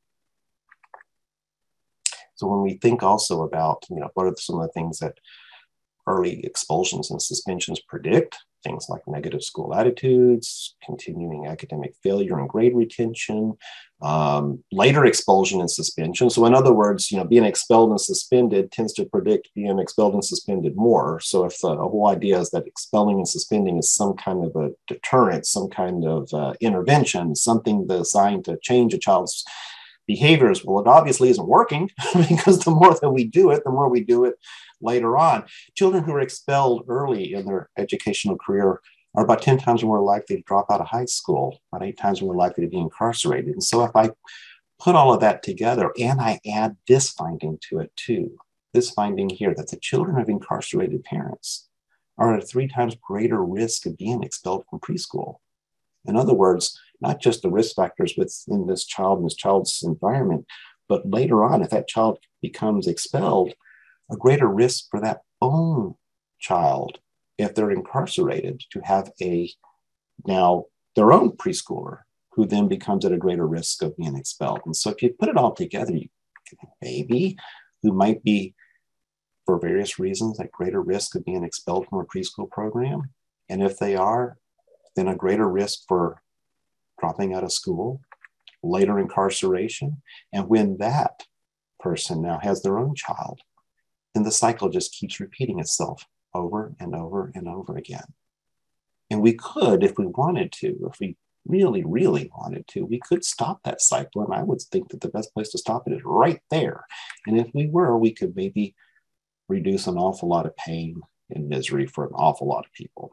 S3: So when we think also about, you know, what are some of the things that early expulsions and suspensions predict, things like negative school attitudes, continuing academic failure and grade retention, um, later expulsion and suspension. So in other words, you know, being expelled and suspended tends to predict being expelled and suspended more. So if the whole idea is that expelling and suspending is some kind of a deterrent, some kind of uh, intervention, something designed to change a child's behaviors, well, it obviously isn't working because the more that we do it, the more we do it later on. Children who are expelled early in their educational career are about ten times more likely to drop out of high school, about eight times more likely to be incarcerated. And so if I put all of that together and I add this finding to it too, this finding here that the children of incarcerated parents are at a three times greater risk of being expelled from preschool. In other words, not just the risk factors within this child and this child's environment, but later on, if that child becomes expelled, a greater risk for that own child, if they're incarcerated, to have a now their own preschooler who then becomes at a greater risk of being expelled. And so if you put it all together, you get a baby who might be, for various reasons, at greater risk of being expelled from a preschool program. And if they are, then a greater risk for dropping out of school, later incarceration. And when that person now has their own child, then the cycle just keeps repeating itself over and over and over again. And we could, if we wanted to, if we really, really wanted to, we could stop that cycle. And I would think that the best place to stop it is right there. And if we were, we could maybe reduce an awful lot of pain and misery for an awful lot of people.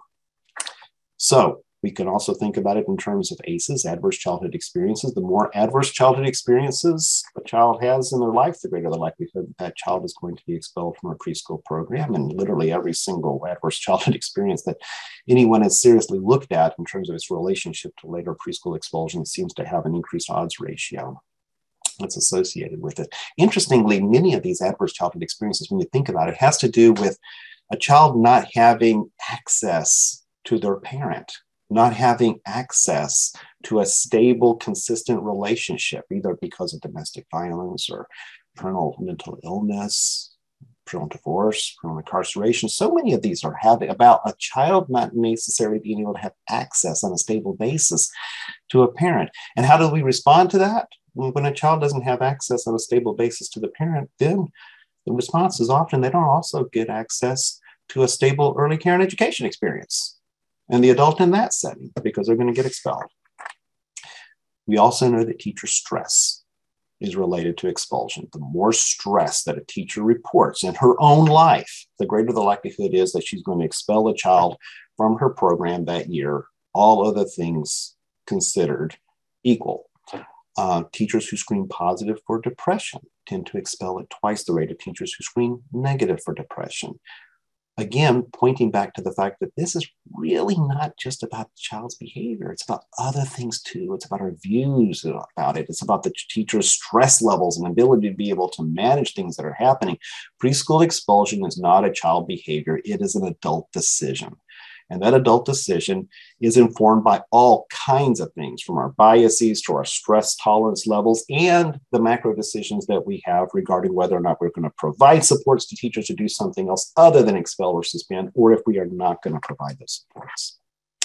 S3: So we can also think about it in terms of A C Es, adverse childhood experiences. The more adverse childhood experiences a child has in their life, the greater the likelihood that that child is going to be expelled from a preschool program. And literally every single adverse childhood experience that anyone has seriously looked at in terms of its relationship to later preschool expulsion seems to have an increased odds ratio that's associated with it. Interestingly, many of these adverse childhood experiences, when you think about it, has to do with a child not having access to their parent. not having access to a stable, consistent relationship, either because of domestic violence or parental mental illness, parental divorce, parental incarceration. So many of these are having about a child not necessarily being able to have access on a stable basis to a parent. And how do we respond to that? When a child doesn't have access on a stable basis to the parent, then the response is often they don't also get access to a stable early care and education experience and the adult in that setting, because they're going to get expelled. We also know that teacher stress is related to expulsion. The more stress that a teacher reports in her own life, the greater the likelihood is that she's going to expel a child from her program that year, all other things considered equal. Uh, teachers who screen positive for depression tend to expel at twice the rate of teachers who screen negative for depression. Again, pointing back to the fact that this is really not just about the child's behavior. It's about other things too. It's about our views about it. It's about the teacher's stress levels and ability to be able to manage things that are happening. Preschool expulsion is not a child behavior. It is an adult decision. And that adult decision is informed by all kinds of things, from our biases to our stress tolerance levels and the macro decisions that we have regarding whether or not we're going to provide supports to teachers to do something else other than expel or suspend, or if we are not going to provide those supports.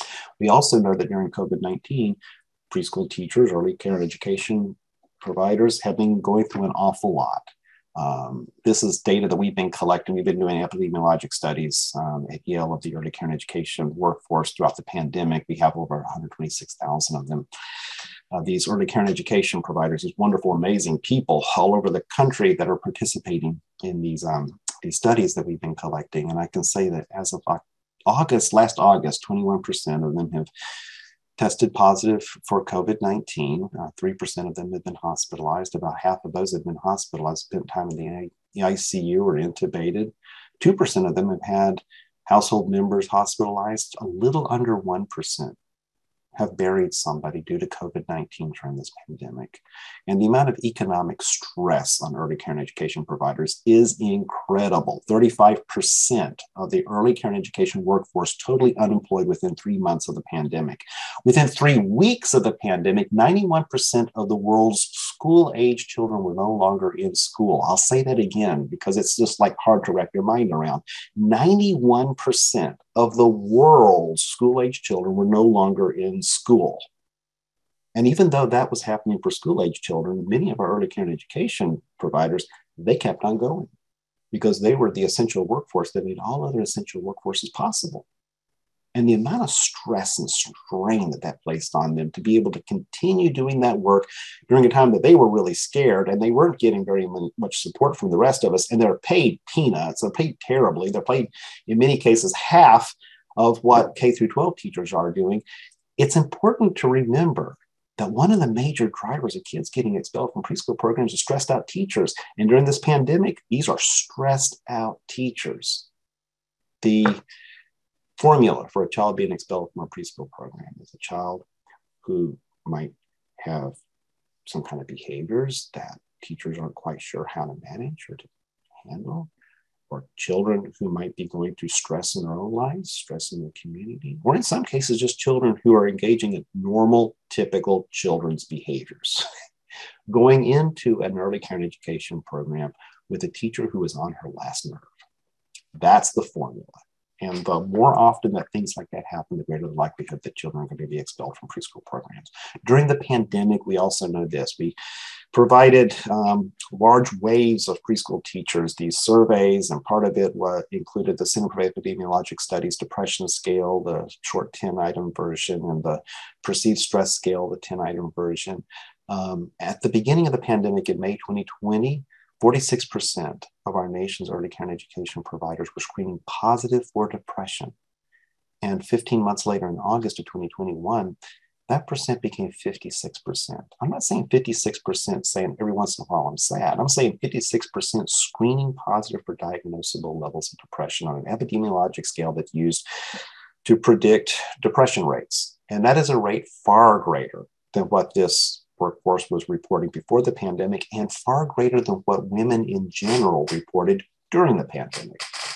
S3: We also know that during COVID nineteen, preschool teachers, early care and education providers have been going through an awful lot. Um, this is data that we've been collecting. We've been doing epidemiologic studies um, at Yale of the early care and education workforce throughout the pandemic. We have over one hundred twenty-six thousand of them. Uh, these early care and education providers, these wonderful, amazing people all over the country that are participating in these, um, these studies that we've been collecting. And I can say that as of August, last August, twenty-one percent of them have tested positive for COVID nineteen. Uh, three percent of them have been hospitalized. About half of those have been hospitalized, spent time in the I C U or intubated. two percent of them have had household members hospitalized. A little under one percent have buried somebody due to COVID nineteen during this pandemic. And the amount of economic stress on early care and education providers is incredible. thirty-five percent of the early care and education workforce totally unemployed within three months of the pandemic. Within three weeks of the pandemic, ninety-one percent of the world's school-age children were no longer in school. I'll say that again because it's just like hard to wrap your mind around. ninety-one percent of the world's school-age children were no longer in school. And even though that was happening for school-age children, many of our early care and education providers, they kept on going because they were the essential workforce that made all other essential workforces possible. And the amount of stress and strain that that placed on them to be able to continue doing that work during a time that they were really scared and they weren't getting very much support from the rest of us. And they're paid peanuts, they're paid terribly. They're paid, in many cases, half of what K through twelve teachers are doing. It's important to remember that one of the major drivers of kids getting expelled from preschool programs is stressed out teachers. And during this pandemic, these are stressed out teachers. The formula for a child being expelled from a preschool program is a child who might have some kind of behaviors that teachers aren't quite sure how to manage or to handle, or children who might be going through stress in their own lives, stress in the community, or in some cases, just children who are engaging in normal, typical children's behaviors. Going into an early care and education program with a teacher who is on her last nerve. That's the formula. And the more often that things like that happen, the greater the likelihood that children are going to be expelled from preschool programs. During the pandemic, we also know this. We provided um, large waves of preschool teachers, these surveys, and part of it was, included the Center for Epidemiologic Studies depression scale, the short ten-item version, and the perceived stress scale, the ten-item version. Um, at the beginning of the pandemic in May twenty twenty, forty-six percent of our nation's early care and education providers were screening positive for depression. And fifteen months later, in August of twenty twenty-one, that percent became fifty-six percent. I'm not saying fifty-six percent saying every once in a while I'm sad. I'm saying fifty-six percent screening positive for diagnosable levels of depression on an epidemiologic scale that's used to predict depression rates. And that is a rate far greater than what this workforce was reporting before the pandemic and far greater than what women in general reported during the pandemic.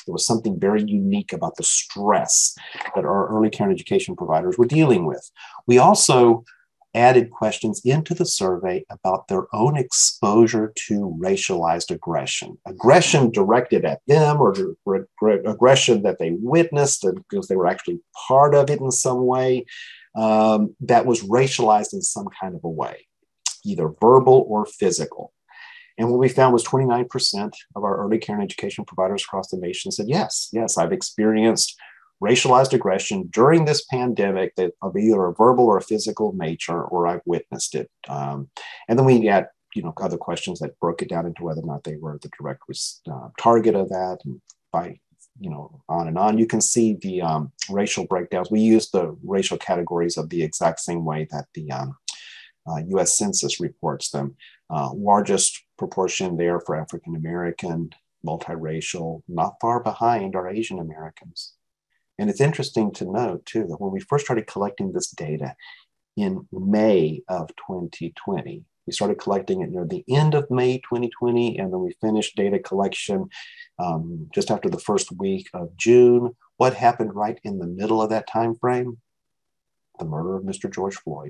S3: There was something very unique about the stress that our early care and education providers were dealing with. We also added questions into the survey about their own exposure to racialized aggression, aggression directed at them or aggression that they witnessed because they were actually part of it in some way, um, that was racialized in some kind of a way, either verbal or physical. And what we found was twenty-nine percent of our early care and education providers across the nation said, yes, yes, I've experienced racialized aggression during this pandemic that of either a verbal or a physical nature, or I've witnessed it. Um, and then we had, you know, other questions that broke it down into whether or not they were the direct uh, target of that, and by, you know, on and on. You can see the um, racial breakdowns. We use the racial categories of the exact same way that the um, uh, U S Census reports them. Uh, largest proportion there for African American, multiracial, not far behind are Asian Americans. And it's interesting to note, too, that when we first started collecting this data in May of twenty twenty, we started collecting it near the end of May twenty twenty, and then we finished data collection um, just after the first week of June. What happened right in the middle of that time frame? The murder of Mister George Floyd.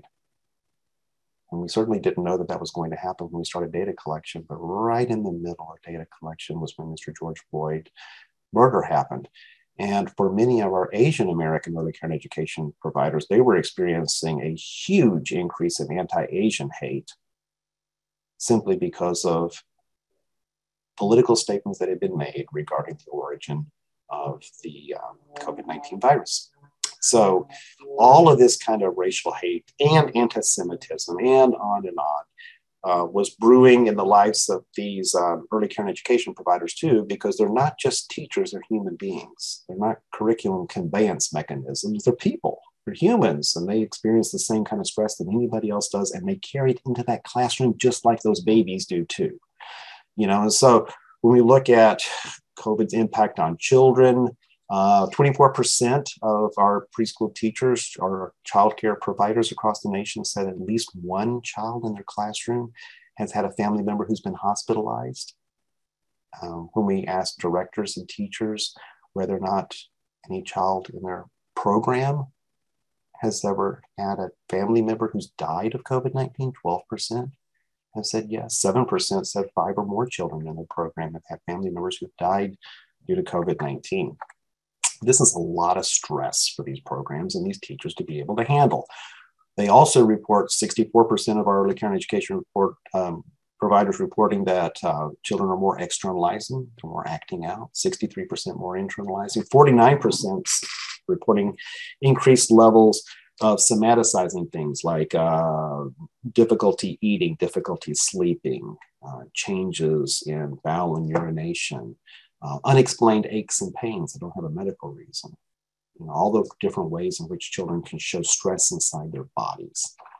S3: And we certainly didn't know that that was going to happen when we started data collection, but right in the middle of data collection was when Mister George Floyd murder happened. And for many of our Asian American early care and education providers, they were experiencing a huge increase in anti-Asian hate simply because of political statements that had been made regarding the origin of the um, COVID nineteen virus. So all of this kind of racial hate and anti-Semitism and on and on Uh, was brewing in the lives of these um, early care and education providers too, because they're not just teachers, they're human beings. They're not curriculum conveyance mechanisms, they're people, they're humans, and they experience the same kind of stress that anybody else does, and they carry it into that classroom just like those babies do too. You know, and so when we look at COVID's impact on children, Uh, twenty-four percent of our preschool teachers or childcare providers across the nation said at least one child in their classroom has had a family member who's been hospitalized. Um, when we asked directors and teachers whether or not any child in their program has ever had a family member who's died of COVID nineteen, twelve percent have said yes. seven percent said five or more children in the program have had family members who've died due to COVID nineteen. This is a lot of stress for these programs and these teachers to be able to handle. They also report sixty-four percent of our early care and education report um, providers reporting that uh, children are more externalizing, they're more acting out, sixty-three percent more internalizing, forty-nine percent reporting increased levels of somaticizing things like uh, difficulty eating, difficulty sleeping, uh, changes in bowel and urination, Uh, unexplained aches and pains that don't have a medical reason. You know, all the different ways in which children can show stress inside their bodies.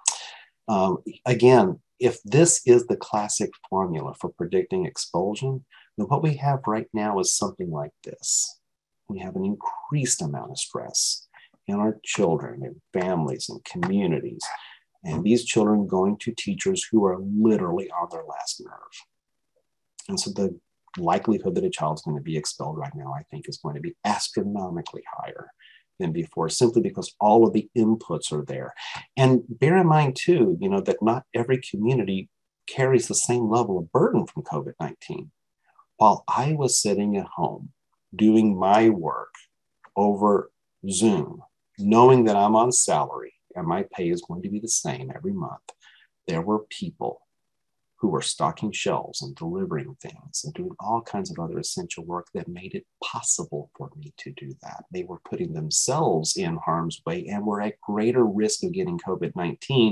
S3: Um, again, if this is the classic formula for predicting expulsion, then what we have right now is something like this. We have an increased amount of stress in our children and families and communities, and these children going to teachers who are literally on their last nerve. And so the likelihood that a child's going to be expelled right now, I think, is going to be astronomically higher than before, simply because all of the inputs are there. And bear in mind too, you know, that not every community carries the same level of burden from COVID nineteen. While I was sitting at home doing my work over Zoom, knowing that I'm on salary and my pay is going to be the same every month, there were people who were stocking shelves and delivering things and doing all kinds of other essential work that made it possible for me to do that. They were putting themselves in harm's way and were at greater risk of getting COVID nineteen,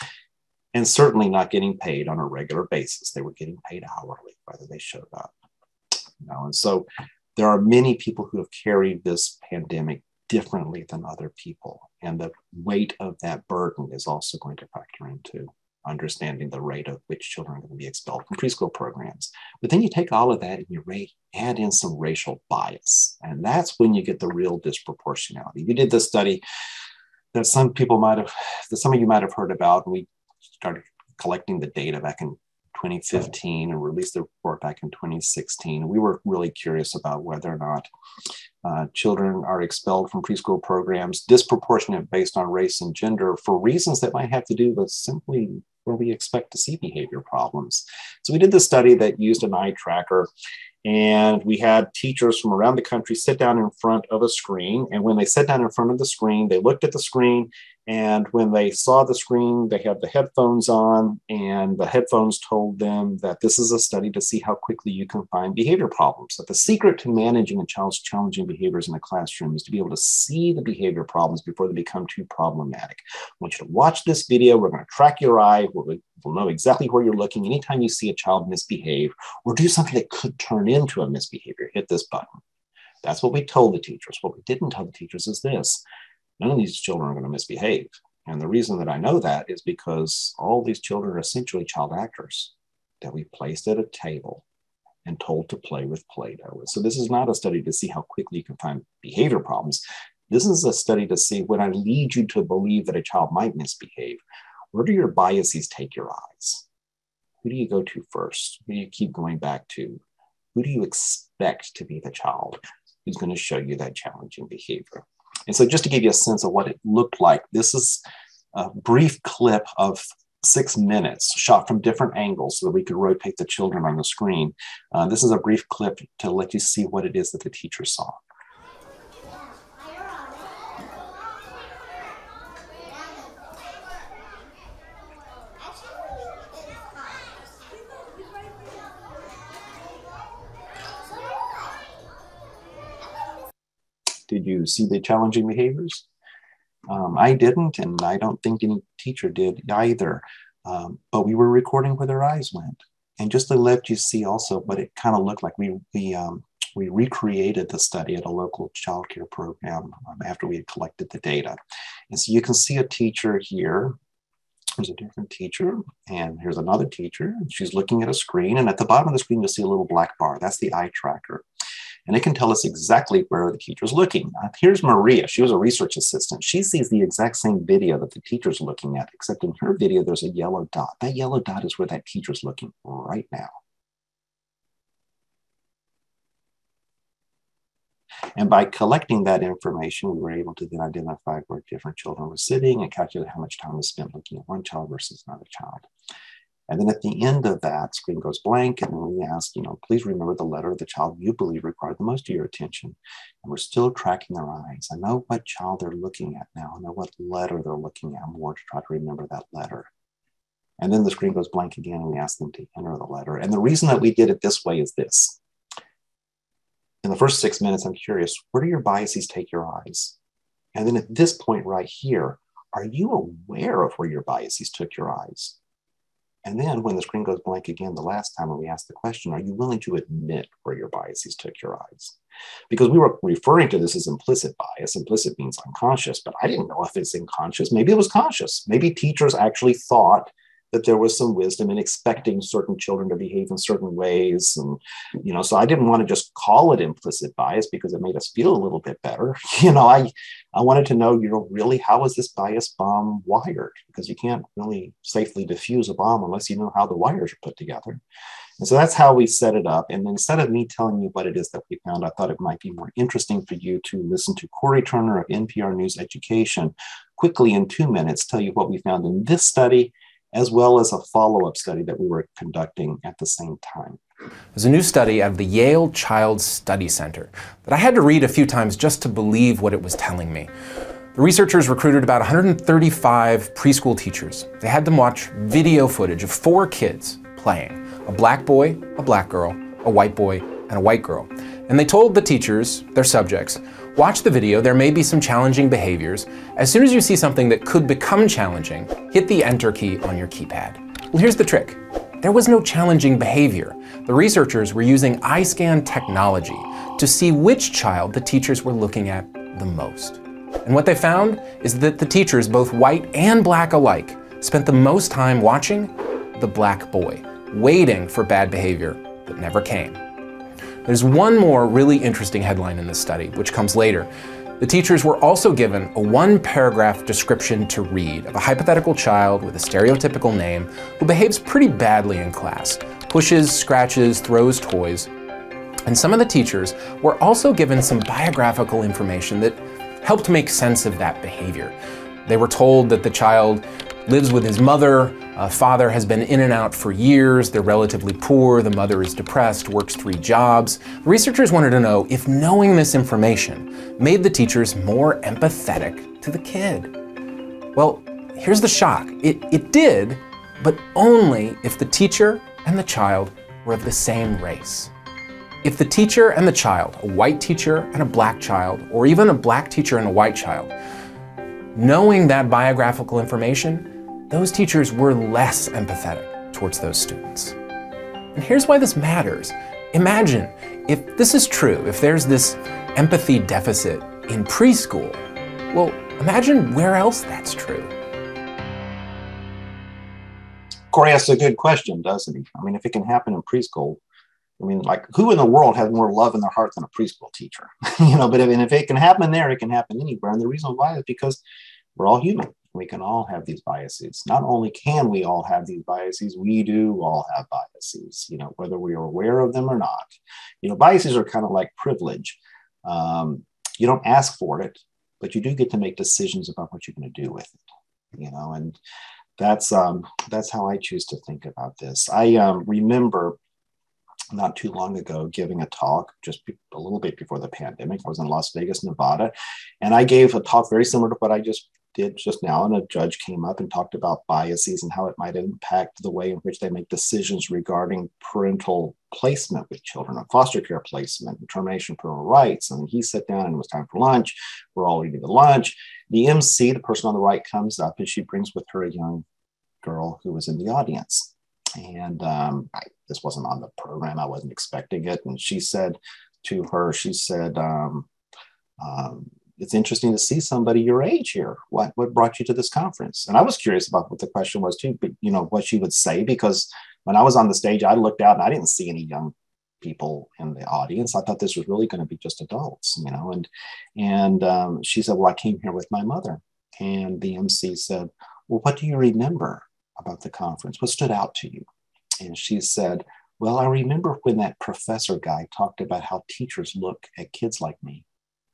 S3: and certainly not getting paid on a regular basis. They were getting paid hourly, whether they showed up. You know, and so there are many people who have carried this pandemic differently than other people, and the weight of that burden is also going to factor into understanding the rate of which children are going to be expelled from preschool programs. But then you take all of that and you rate, add in some racial bias. And that's when you get the real disproportionality. You did this study that some people might have, that some of you might have heard about, and we started collecting the data back in twenty fifteen and released the report back in twenty sixteen. We were really curious about whether or not uh, children are expelled from preschool programs disproportionate based on race and gender for reasons that might have to do with simply where we expect to see behavior problems. So we did this study that used an eye tracker, and we had teachers from around the country sit down in front of a screen. And when they sat down in front of the screen, they looked at the screen. And when they saw the screen, they had the headphones on, and the headphones told them that this is a study to see how quickly you can find behavior problems. That the secret to managing a child's challenging behaviors in a classroom is to be able to see the behavior problems before they become too problematic. I want you to watch this video. We're going to track your eye. We'll, we'll know exactly where you're looking. Anytime you see a child misbehave or do something that could turn into a misbehavior, hit this button. That's what we told the teachers. What we didn't tell the teachers is this. None of these children are going to misbehave. And the reason that I know that is because all these children are essentially child actors that we placed at a table and told to play with Play-Doh. So this is not a study to see how quickly you can find behavior problems. This is a study to see when I lead you to believe that a child might misbehave, where do your biases take your eyes? Who do you go to first? Who do you keep going back to? Who do you expect to be the child who's going to show you that challenging behavior? And so just to give you a sense of what it looked like, this is a brief clip of six minutes shot from different angles so that we could rotate the children on the screen. Uh, this is a brief clip to let you see what it is that the teacher saw. Did you see the challenging behaviors? Um, I didn't, and I don't think any teacher did either. Um, but we were recording where their eyes went. And just to let you see also what it kind of looked like, we we um, we recreated the study at a local child care program um, after we had collected the data. And so you can see a teacher here. There's a different teacher, and here's another teacher. She's looking at a screen, and at the bottom of the screen, you'll see a little black bar. That's the eye tracker. And it can tell us exactly where the teacher's looking. Uh, here's Maria. She was a research assistant. She sees the exact same video that the teacher's looking at, except in her video, there's a yellow dot. That yellow dot is where that teacher's looking right now. And by collecting that information, we were able to then identify where different children were sitting and calculate how much time was spent looking at one child versus another child. And then at the end of that, screen goes blank, and we ask, you know, please remember the letter of the child you believe required the most of your attention. And we're still tracking their eyes. I know what child they're looking at now. I know what letter they're looking at more to try to remember that letter. And then the screen goes blank again, and we ask them to enter the letter. And the reason that we did it this way is this. In the first six minutes, I'm curious, where do your biases take your eyes? And then at this point right here, are you aware of where your biases took your eyes? And then when the screen goes blank again, the last time when we asked the question, are you willing to admit where your biases took your eyes? Because we were referring to this as implicit bias. Implicit means unconscious, but I didn't know if it's unconscious. Maybe it was conscious. Maybe teachers actually thought that there was some wisdom in expecting certain children to behave in certain ways. And, you know, so I didn't want to just call it implicit bias because it made us feel a little bit better. You know, I, I wanted to know, you know, really, how is this bias bomb wired? Because you can't really safely defuse a bomb unless you know how the wires are put together. And so that's how we set it up. And instead of me telling you what it is that we found, I thought it might be more interesting for you to listen to Corey Turner of N P R News Education quickly in two minutes, tell you what we found in this study, as well as a follow-up study that we were conducting at the same time.
S5: There's a new study out of the Yale Child Study Center that I had to read a few times just to believe what it was telling me. The researchers recruited about one hundred thirty-five preschool teachers. They had them watch video footage of four kids playing, a black boy, a black girl, a white boy, and a white girl. And they told the teachers, their subjects, watch the video, there may be some challenging behaviors. As soon as you see something that could become challenging, hit the enter key on your keypad. Well, here's the trick. There was no challenging behavior. The researchers were using eye scan technology to see which child the teachers were looking at the most. And what they found is that the teachers, both white and black alike, spent the most time watching the black boy, waiting for bad behavior that never came. There's one more really interesting headline in this study, which comes later. The teachers were also given a one-paragraph description to read of a hypothetical child with a stereotypical name who behaves pretty badly in class, pushes, scratches, throws toys. And some of the teachers were also given some biographical information that helped make sense of that behavior. They were told that the child lives with his mother, uh, father has been in and out for years, they're relatively poor, the mother is depressed, works three jobs. Researchers wanted to know if knowing this information made the teachers more empathetic to the kid. Well, here's the shock. It, it did, but only if the teacher and the child were of the same race. If the teacher and the child, a white teacher and a black child, or even a black teacher and a white child, knowing that biographical information, those teachers were less empathetic towards those students. And here's why this matters. Imagine if this is true, if there's this empathy deficit in preschool, well, imagine where else that's true.
S3: Corey asks a good question, doesn't he? I mean, if it can happen in preschool, I mean, like, who in the world has more love in their heart than a preschool teacher? you know, but if, and if it can happen there, it can happen anywhere. And the reason why is because we're all human. We can all have these biases. Not only can we all have these biases, we do all have biases, you know, whether we are aware of them or not. You know, biases are kind of like privilege. Um, you don't ask for it, but you do get to make decisions about what you're going to do with it, you know, and that's, um, that's how I choose to think about this. I um, remember not too long ago giving a talk just a little bit before the pandemic. I was in Las Vegas, Nevada, and I gave a talk very similar to what I just did just now. And a judge came up and talked about biases and how it might impact the way in which they make decisions regarding parental placement with children, and foster care placement, and termination of parental rights. And he sat down and it was time for lunch. We're all eating the lunch. The M C, the person on the right, comes up and she brings with her a young girl who was in the audience. And um, I, this wasn't on the program. I wasn't expecting it. And she said to her, she said, um, um, it's interesting to see somebody your age here. What, what brought you to this conference? And I was curious about what the question was too, but you know, what she would say, because when I was on the stage, I looked out and I didn't see any young people in the audience. I thought this was really going to be just adults, you know, and, and um, she said, well, I came here with my mother. And the M C said, well, what do you remember about the conference? What stood out to you? And she said, well, I remember when that professor guy talked about how teachers look at kids like me.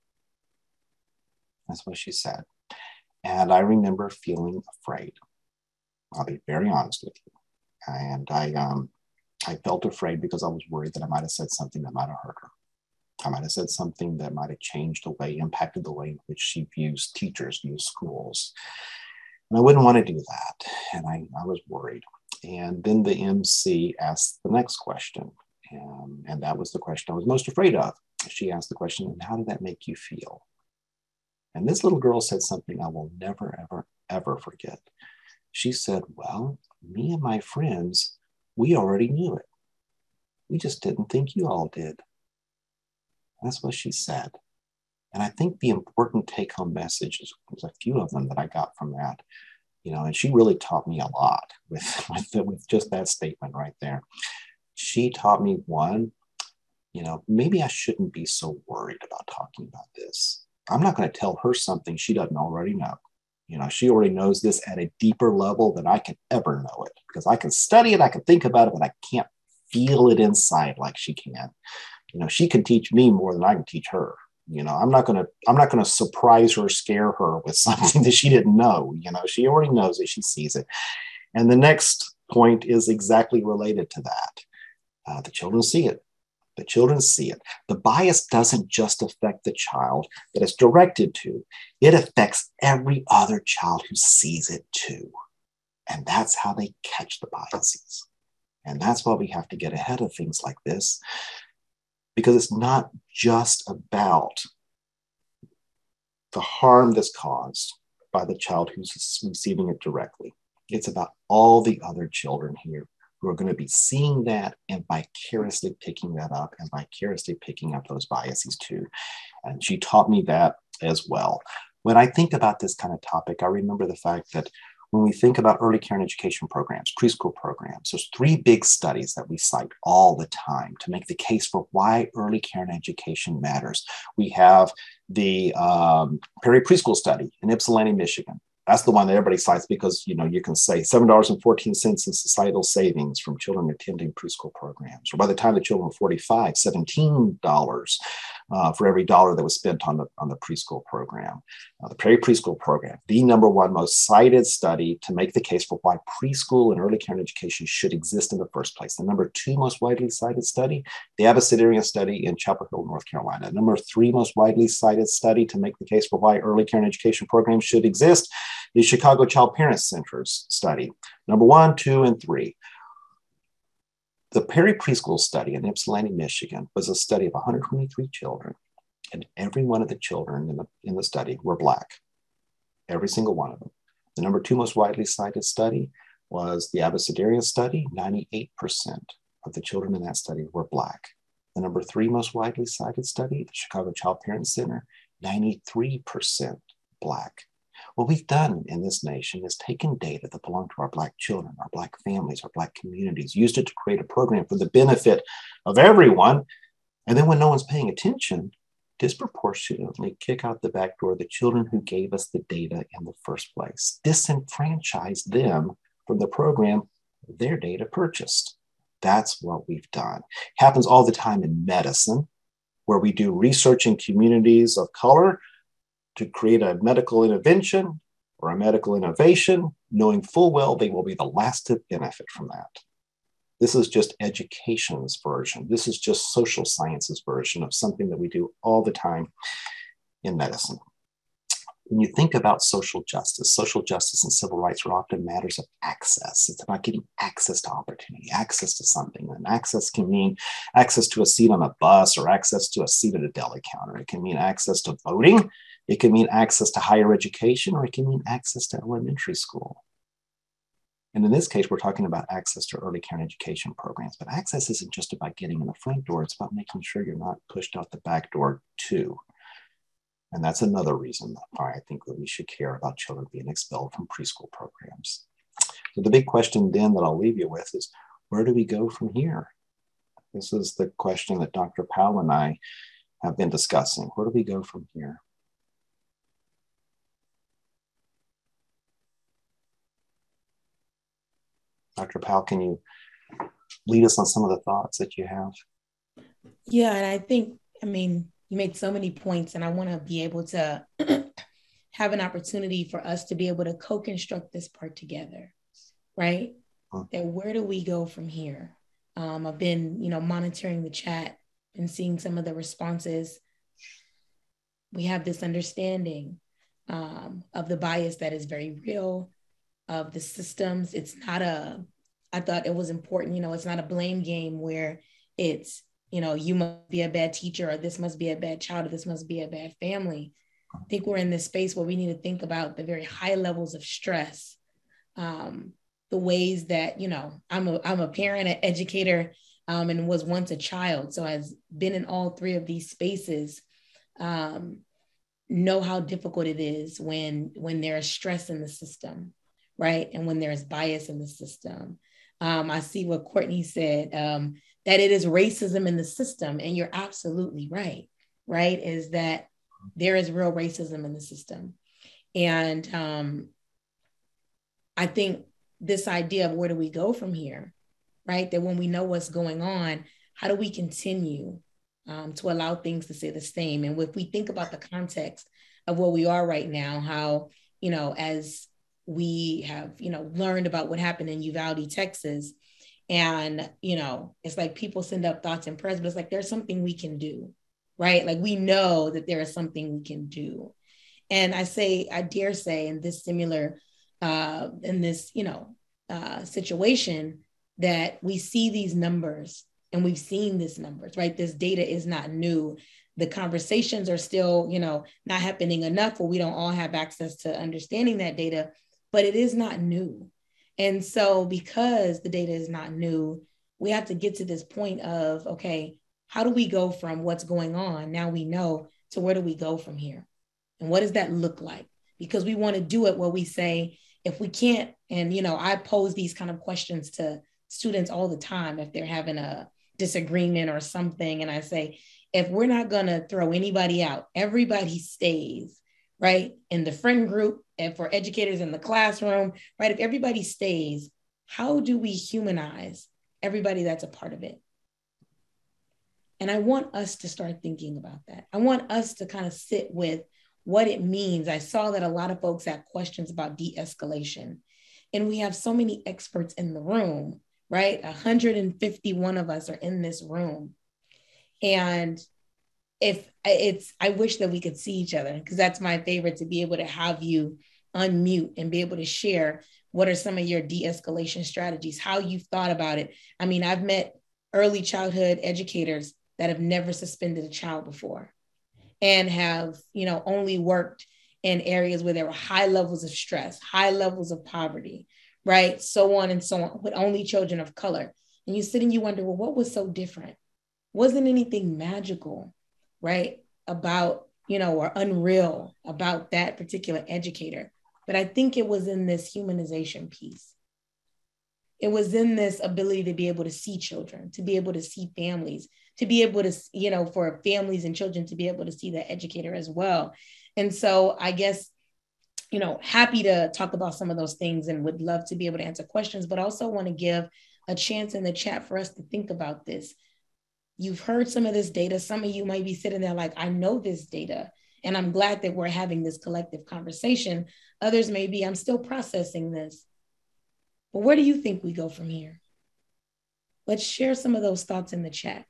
S3: That's what she said. And I remember feeling afraid. I'll be very honest with you. And I, um, I felt afraid because I was worried that I might have said something that might have hurt her. I might have said something that might have changed the way, impacted the way in which she views teachers, views schools. And I wouldn't want to do that. And I, I was worried. And then the M C asked the next question. And, and that was the question I was most afraid of. She asked the question, and how did that make you feel? And this little girl said something I will never, ever, ever forget. She said, well, me and my friends, we already knew it. We just didn't think you all did. That's what she said. And I think the important take-home message is, there's a few of them that I got from that, you know, and she really taught me a lot with, with, with just that statement right there. She taught me, one, you know, maybe I shouldn't be so worried about talking about this. I'm not going to tell her something she doesn't already know. You know, she already knows this at a deeper level than I can ever know it, because I can study it, I can think about it, but I can't feel it inside like she can. You know, she can teach me more than I can teach her. You know, I'm not going to, I'm not going to surprise her, scare her with something that she didn't know. You know, she already knows it, she sees it. And the next point is exactly related to that. Uh, the children see it. The children see it. The bias doesn't just affect the child that it's directed to. It affects every other child who sees it too. And that's how they catch the biases. And that's why we have to get ahead of things like this, because it's not just about the harm that's caused by the child who's receiving it directly. It's about all the other children here who are going to be seeing that and vicariously picking that up and vicariously picking up those biases too. And she taught me that as well. When I think about this kind of topic, I remember the fact that When we think about early care and education programs, preschool programs, there's three big studies that we cite all the time to make the case for why early care and education matters. We have the um, Perry Preschool Study in Ypsilanti, Michigan. That's the one that everybody cites because, you know, you can say seven dollars and fourteen cents in societal savings from children attending preschool programs. Or by the time the children were forty-five, seventeen dollars uh, for every dollar that was spent on the, on the preschool program. Uh, the Perry Preschool Program, the number one most cited study to make the case for why preschool and early care and education should exist in the first place. The number two most widely cited study, the Abecedarian Study in Chapel Hill, North Carolina. Number three most widely cited study to make the case for why early care and education programs should exist, the Chicago Child Parent Center's study. Number one, two, and three. The Perry Preschool Study in Ypsilanti, Michigan was a study of one hundred twenty-three children, and every one of the children in the, in the study were Black, every single one of them. The number two most widely cited study was the Abecedarian Study. ninety-eight percent of the children in that study were Black. The number three most widely cited study, the Chicago Child Parent Center, ninety-three percent Black. What we've done in this nation is taken data that belong to our Black children, our Black families, our Black communities, used it to create a program for the benefit of everyone. And then when no one's paying attention, disproportionately kick out the back door the children who gave us the data in the first place, disenfranchise them from the program their data purchased. That's what we've done. Happens all the time in medicine, where we do research in communities of color to create a medical intervention or a medical innovation, knowing full well they will be the last to benefit from that. This is just education's version. This is just social science's version of something that we do all the time in medicine. When you think about social justice, social justice and civil rights are often matters of access. It's about getting access to opportunity, access to something. And access can mean access to a seat on a bus or access to a seat at a deli counter. It can mean access to voting. It can mean access to higher education, or it can mean access to elementary school. And in this case, we're talking about access to early care and education programs. But access isn't just about getting in the front door. It's about making sure you're not pushed out the back door too. And that's another reason why I think that we should care about children being expelled from preschool programs. So the big question then that I'll leave you with is, where do we go from here? This is the question that Doctor Powell and I have been discussing. Where do we go from here? Doctor Powell, can you lead us on some of the thoughts that you have?
S2: Yeah, and I think, I mean, you made so many points, and I want to be able to have an opportunity for us to be able to co-construct this part together, right? Huh. That where do we go from here? Um, I've been, you know, monitoring the chat and seeing some of the responses. We have this understanding um, of the bias that is very real, of the systems. It's not a, I thought it was important, you know, it's not a blame game where it's, you know, you must be a bad teacher, or this must be a bad child, or this must be a bad family. I think we're in this space where we need to think about the very high levels of stress, um, the ways that, you know, I'm a, I'm a parent, an educator, um, and was once a child. So I've been in all three of these spaces, um, know how difficult it is when, when there is stress in the system, right? And when there's bias in the system. Um, I see what Courtney said, um, that it is racism in the system. And you're absolutely right, right? Is that there is real racism in the system. And um, I think this idea of where do we go from here, right? That when we know what's going on, how do we continue um, to allow things to stay the same? And if we think about the context of where we are right now, how, you know, as we have, you know, learned about what happened in Uvalde, Texas, and, you know, it's like people send up thoughts and prayers, but it's like, there's something we can do, right? Like we know that there is something we can do. And I say, I dare say in this similar, uh, in this, you know, uh, situation that we see these numbers and we've seen these numbers, right? This data is not new. The conversations are still, you know, not happening enough where we don't all have access to understanding that data, but it is not new. And so because the data is not new, we have to get to this point of, okay, how do we go from what's going on, now we know, to where do we go from here? And what does that look like? Because we want to do it where we say, if we can't, and, you know, I pose these kind of questions to students all the time if they're having a disagreement or something. And I say, if we're not going to throw anybody out, everybody stays, right? In the friend group, and for educators in the classroom, right? If everybody stays, how do we humanize everybody that's a part of it? And I want us to start thinking about that. I want us to kind of sit with what it means. I saw that a lot of folks had questions about de-escalation, and we have so many experts in the room, right? one hundred fifty-one of us are in this room. And if it's, I wish that we could see each other, because that's my favorite, to be able to have you unmute and be able to share what are some of your de-escalation strategies, how you've thought about it. I mean, I've met early childhood educators that have never suspended a child before and have, you know, only worked in areas where there were high levels of stress, high levels of poverty, right? So on and so on, with only children of color. And you sit and you wonder, well, what was so different? Wasn't anything magical, right, about, you know, or unreal about that particular educator. But I think it was in this humanization piece. It was in this ability to be able to see children, to be able to see families, to be able to, you know, for families and children to be able to see that educator as well. And so I guess, you know, happy to talk about some of those things and would love to be able to answer questions, but also want to give a chance in the chat for us to think about this. You've heard some of this data. Some of you might be sitting there like, I know this data, and I'm glad that we're having this collective conversation. Others may be, I'm still processing this. But where do you think we go from here? Let's share some of those thoughts in the chat.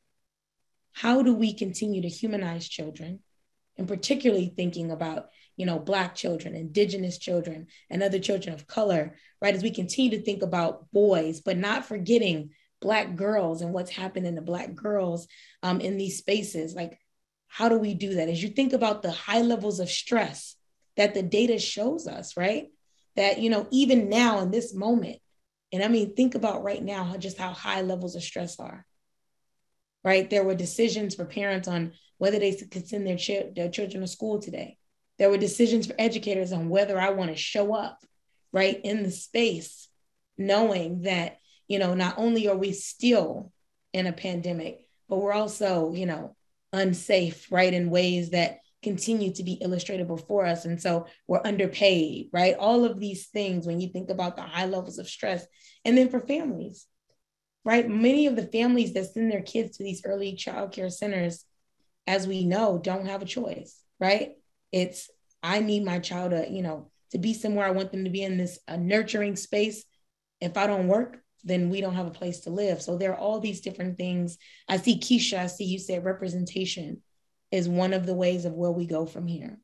S2: How do we continue to humanize children, and particularly thinking about, you know, Black children, Indigenous children, and other children of color, right? As we continue to think about boys, but not forgetting Black girls and what's happening to Black girls um, in these spaces. Like, how do we do that? As you think about the high levels of stress that the data shows us, right? That, you know, even now in this moment, and I mean, think about right now, how, just how high levels of stress are, right? There were decisions for parents on whether they could send their, ch- their children to school today. There were decisions for educators on whether I want to show up, right, in the space, knowing that, you know, not only are we still in a pandemic, but we're also, you know, unsafe, right, in ways that continue to be illustrated before us. And so we're underpaid, right? All of these things, when you think about the high levels of stress. And then for families, right? Many of the families that send their kids to these early childcare centers, as we know, don't have a choice, right? It's, I need my child to, you know, to be somewhere. I want them to be in this a nurturing space. If I don't work, then we don't have a place to live. So there are all these different things. I see Keisha, I see you said representation is one of the ways of where we go from here.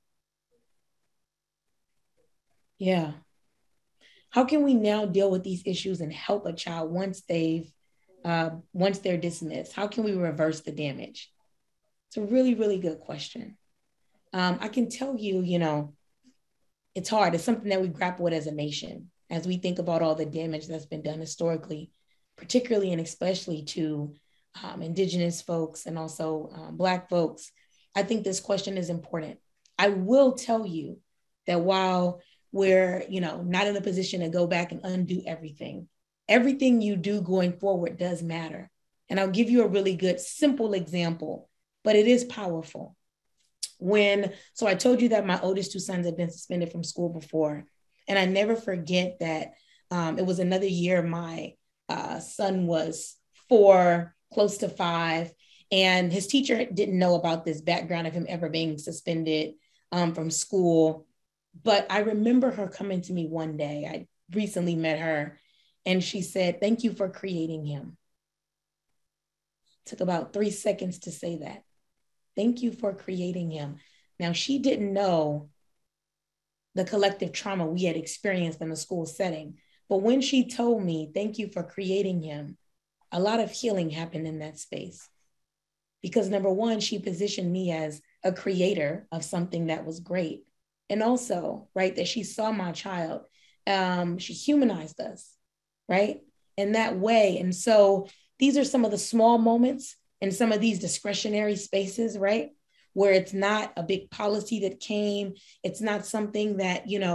S2: Yeah. How can we now deal with these issues and help a child once they've, uh, once they're dismissed? How can we reverse the damage? It's a really, really good question. Um, I can tell you, you know, it's hard. It's something that we grapple with as a nation, as we think about all the damage that's been done historically, particularly and especially to um, Indigenous folks and also um, Black folks. I think this question is important. I will tell you that while we're, you know, not in a position to go back and undo everything, everything you do going forward does matter. And I'll give you a really good, simple example, but it is powerful. When, so I told you that my oldest two sons had been suspended from school before. And I never forget that um, it was another year my uh, son was four, close to five, and his teacher didn't know about this background of him ever being suspended um, from school. But I remember her coming to me one day. I recently met her, and she said, "Thank you for creating him." It took about three seconds to say that. Thank you for creating him. Now, she didn't know the collective trauma we had experienced in the school setting. But when she told me, "Thank you for creating him," a lot of healing happened in that space. Because number one, she positioned me as a creator of something that was great. And also, right, that she saw my child. Um, she humanized us, right, in that way. And so these are some of the small moments in some of these discretionary spaces, right, where it's not a big policy that came. It's not something that, you know,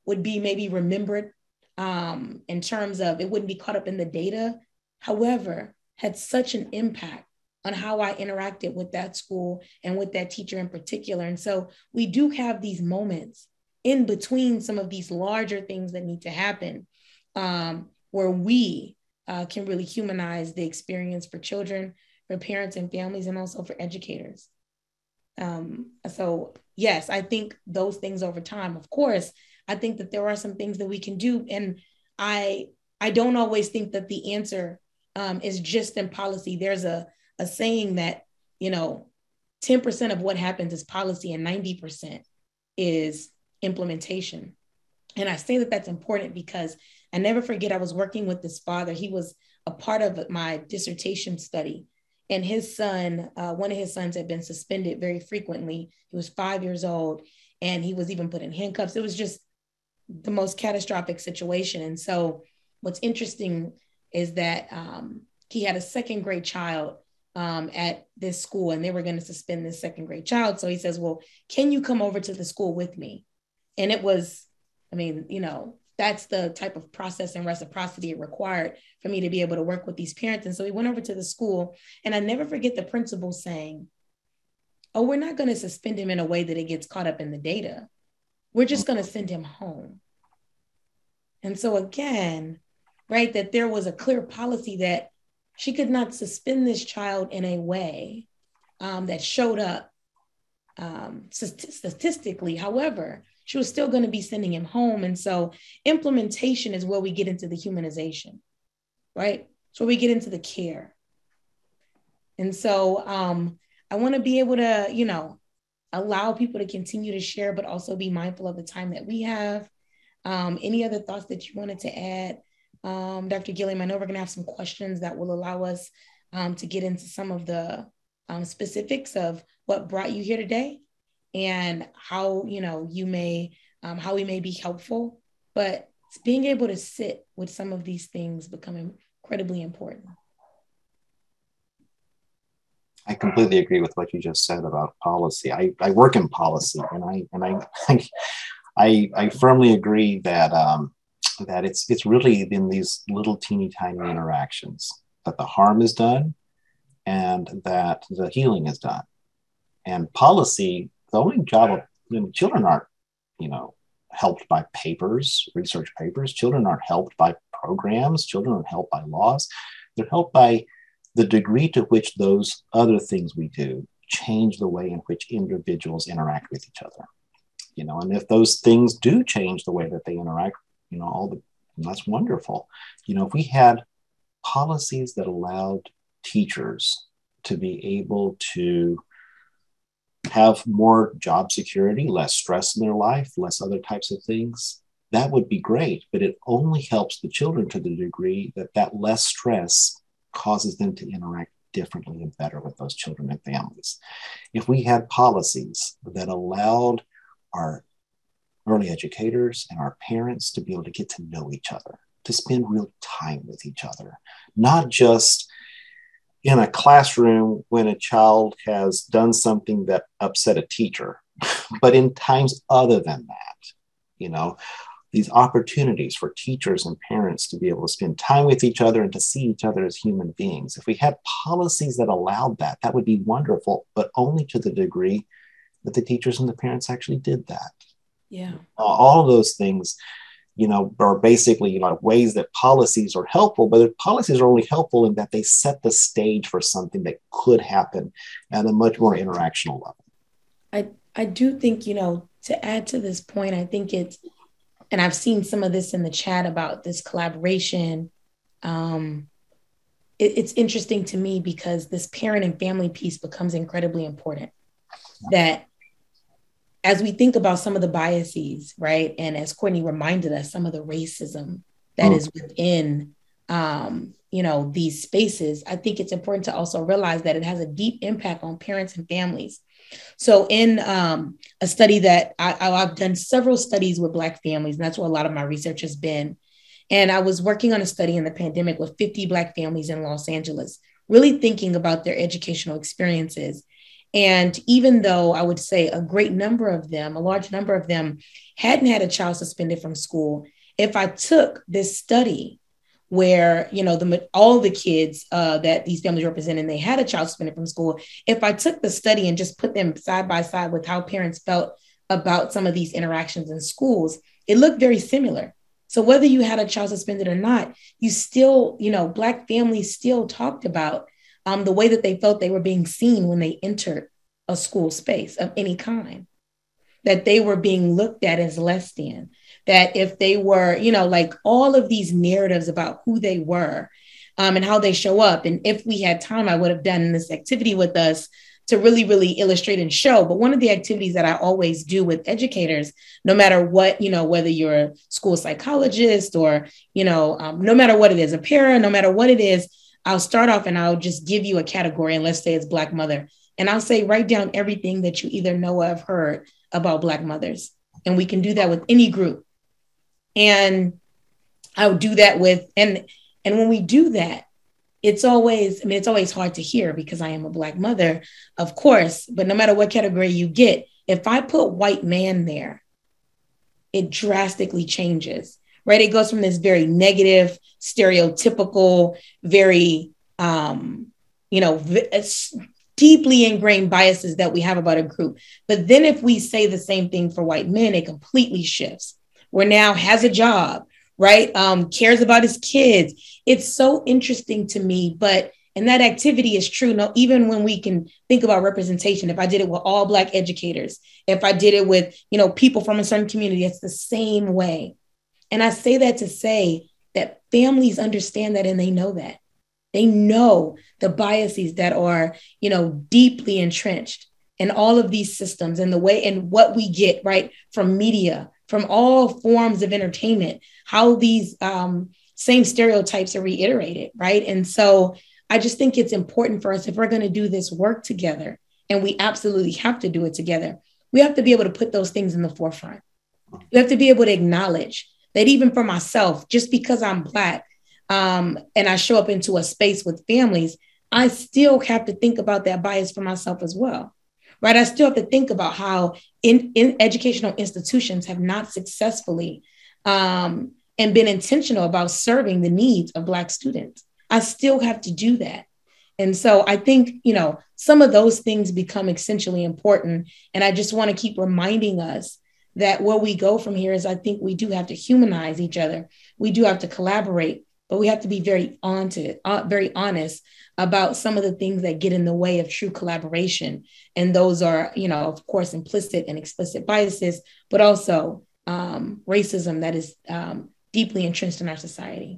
S2: would be maybe remembered um, in terms of it wouldn't be caught up in the data. However, had such an impact on how I interacted with that school and with that teacher in particular. And so we do have these moments in between some of these larger things that need to happen um, where we uh, can really humanize the experience for children, for parents and families, and also for educators. Um, so yes, I think those things over time, of course, I think that there are some things that we can do. And I, I don't always think that the answer um, is just in policy. There's a, a saying that, you know, ten percent of what happens is policy and ninety percent is implementation. And I say that that's important because I never forget, I was working with this father. He was a part of my dissertation study. And his son, uh, one of his sons had been suspended very frequently. He was five years old and he was even put in handcuffs. It was just the most catastrophic situation. And so what's interesting is that um, he had a second grade child um, at this school and they were going to suspend this second grade child. So he says, well, can you come over to the school with me? And it was, I mean, you know, that's the type of process and reciprocity it required for me to be able to work with these parents. And so we went over to the school and I never forget the principal saying, oh, we're not going to suspend him in a way that it gets caught up in the data. We're just going to send him home. And so again, right, that there was a clear policy that she could not suspend this child in a way um, that showed up um, statistically. However, she was still going to be sending him home. And so implementation is where we get into the humanization, right? So we get into the care. And so um, I want to be able to, you know, allow people to continue to share, but also be mindful of the time that we have. Um, any other thoughts that you wanted to add? Um, Doctor Gilliam, I know we're going to have some questions that will allow us um, to get into some of the um, specifics of what brought you here today and how, you know, you may, um, how we may be helpful, but being able to sit with some of these things become incredibly important.
S3: I completely agree with what you just said about policy. I, I work in policy and I, and I, I, I firmly agree that, um, that it's, it's really in these little teeny tiny interactions that the harm is done and that the healing is done. And policy, the only job of, I mean, children aren't, you know, helped by papers, research papers. Children aren't helped by programs. Children aren't helped by laws. They're helped by the degree to which those other things we do change the way in which individuals interact with each other. You know, and if those things do change the way that they interact, you know, all the, that's wonderful. You know, if we had policies that allowed teachers to be able to have more job security, less stress in their life, less other types of things, that would be great. But it only helps the children to the degree that that less stress causes them to interact differently and better with those children and families. If we had policies that allowed our early educators and our parents to be able to get to know each other, to spend real time with each other, not just in a classroom when a child has done something that upset a teacher, but in times other than that, you know, these opportunities for teachers and parents to be able to spend time with each other and to see each other as human beings. If we had policies that allowed that, that would be wonderful, but only to the degree that the teachers and the parents actually did that.
S2: Yeah.
S3: All of those things, you know, are basically, you know, ways that policies are helpful, but the policies are only helpful in that they set the stage for something that could happen at a much more interactional level.
S2: I, I do think, you know, to add to this point, I think it's, and I've seen some of this in the chat about this collaboration. Um, it, it's interesting to me because this parent and family piece becomes incredibly important. That as we think about some of the biases, right? And as Courtney reminded us, some of the racism that mm. is within, um, you know, these spaces, I think it's important to also realize that it has a deep impact on parents and families. So in um, a study that I, I've done several studies with Black families, and that's where a lot of my research has been. And I was working on a study in the pandemic with fifty Black families in Los Angeles, really thinking about their educational experiences. And even though I would say a great number of them, a large number of them hadn't had a child suspended from school, if I took this study where, you know, the all the kids uh, that these families represent, and they had a child suspended from school, if I took the study and just put them side by side with how parents felt about some of these interactions in schools, it looked very similar. So whether you had a child suspended or not, you still, you know, Black families still talked about um, the way that they felt they were being seen when they entered a school space of any kind, that they were being looked at as less than, that if they were, you know, like all of these narratives about who they were um, and how they show up. And if we had time, I would have done this activity with us to really, really illustrate and show. But one of the activities that I always do with educators, no matter what, you know, whether you're a school psychologist or, you know, um, no matter what it is, a para, no matter what it is, I'll start off and I'll just give you a category. And let's say it's Black mother. And I'll say, write down everything that you either know or have heard about Black mothers. And we can do that with any group. And I'll do that with, and, and when we do that, it's always, I mean, it's always hard to hear because I am a Black mother, of course, but no matter what category you get, if I put white man there, it drastically changes, right? It goes from this very negative, stereotypical, very, um, you know, v- deeply ingrained biases that we have about a group. But then if we say the same thing for white men, it completely shifts. Where now has a job, right? Um, cares about his kids. It's so interesting to me, but, and that activity is true. No, even when we can think about representation, if I did it with all Black educators, if I did it with, you know, people from a certain community, it's the same way. And I say that to say that families understand that and they know that. They know the biases that are, you know, deeply entrenched in all of these systems and the way and what we get, right, from media, from all forms of entertainment, how these um, same stereotypes are reiterated, right? And so I just think it's important for us, if we're going to do this work together, and we absolutely have to do it together, we have to be able to put those things in the forefront. We have to be able to acknowledge that even for myself, just because I'm Black um, and I show up into a space with families, I still have to think about that bias for myself as well. Right. I still have to think about how in, in educational institutions have not successfully um, and been intentional about serving the needs of Black students. I still have to do that. And so I think, you know, some of those things become essentially important. And I just want to keep reminding us that where we go from here is I think we do have to humanize each other. We do have to collaborate, but we have to be very on to, uh, very honest about some of the things that get in the way of true collaboration. And those are, you know, of course, implicit and explicit biases, but also um, racism that is um, deeply entrenched in our society.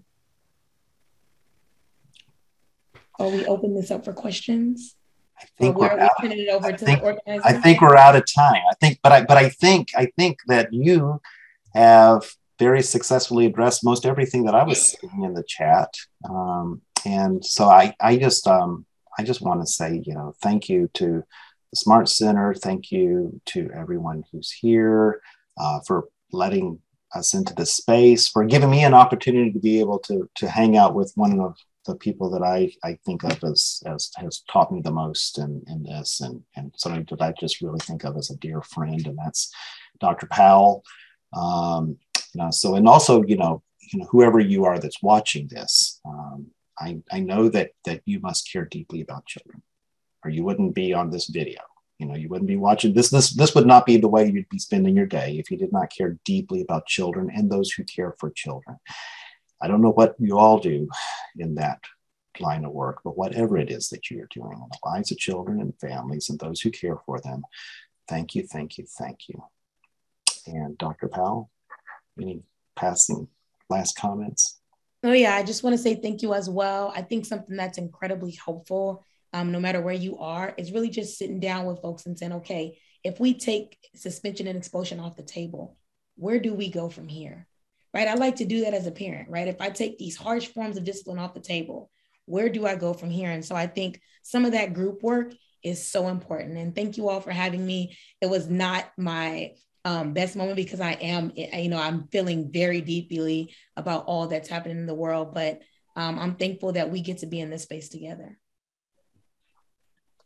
S2: Are we open this up for questions?
S3: I think
S2: or
S3: we're
S2: are
S3: out.
S2: we turning it over
S3: I
S2: to
S3: think,
S2: the organizer?
S3: I think we're out of time. I think, but I, but I think, I think that you have very successfully addressed most everything that I was seeing in the chat. Um, And so I, I just, um, I just want to say, you know, thank you to the Smart Center. Thank you to everyone who's here uh, for letting us into this space, for giving me an opportunity to be able to, to hang out with one of the people that I, I think of as, as has taught me the most in, in this, and, and somebody that I just really think of as a dear friend, and that's Doctor Powell. Um, you know, so, and also, you know, you know, whoever you are that's watching this, um, I, I know that that you must care deeply about children, or you wouldn't be on this video. You know, you wouldn't be watching this. This this would not be the way you'd be spending your day if you did not care deeply about children and those who care for children. I don't know what you all do in that line of work, but whatever it is that you are doing in the lives of children and families and those who care for them, thank you, thank you, thank you. And Doctor Powell, any passing last comments?
S2: Oh, yeah, I just want to say thank you as well. I think something that's incredibly helpful, um, no matter where you are, is really just sitting down with folks and saying, okay, if we take suspension and expulsion off the table, where do we go from here? Right? I like to do that as a parent, right? If I take these harsh forms of discipline off the table, where do I go from here? And so I think some of that group work is so important. And thank you all for having me. It was not my Um, best moment because I am, you know, I'm feeling very deeply about all that's happening in the world, but um, I'm thankful that we get to be in this space together.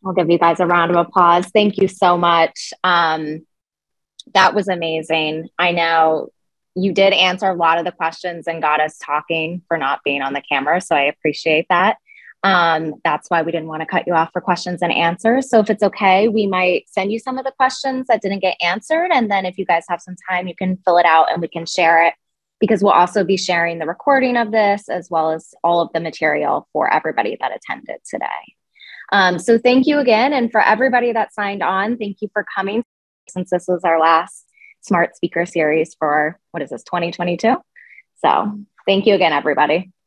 S6: I'll give you guys a round of applause. Thank you so much. Um, that was amazing. I know you did answer a lot of the questions and got us talking for not being on the camera, so I appreciate that. Um, that's why we didn't want to cut you off for questions and answers. So if it's okay, we might send you some of the questions that didn't get answered. And then if you guys have some time, you can fill it out and we can share it, because we'll also be sharing the recording of this as well as all of the material for everybody that attended today. Um, so thank you again. And for everybody that signed on, thank you for coming, since this was our last Smart Speaker Series for, what is this, twenty twenty-two? So thank you again, everybody.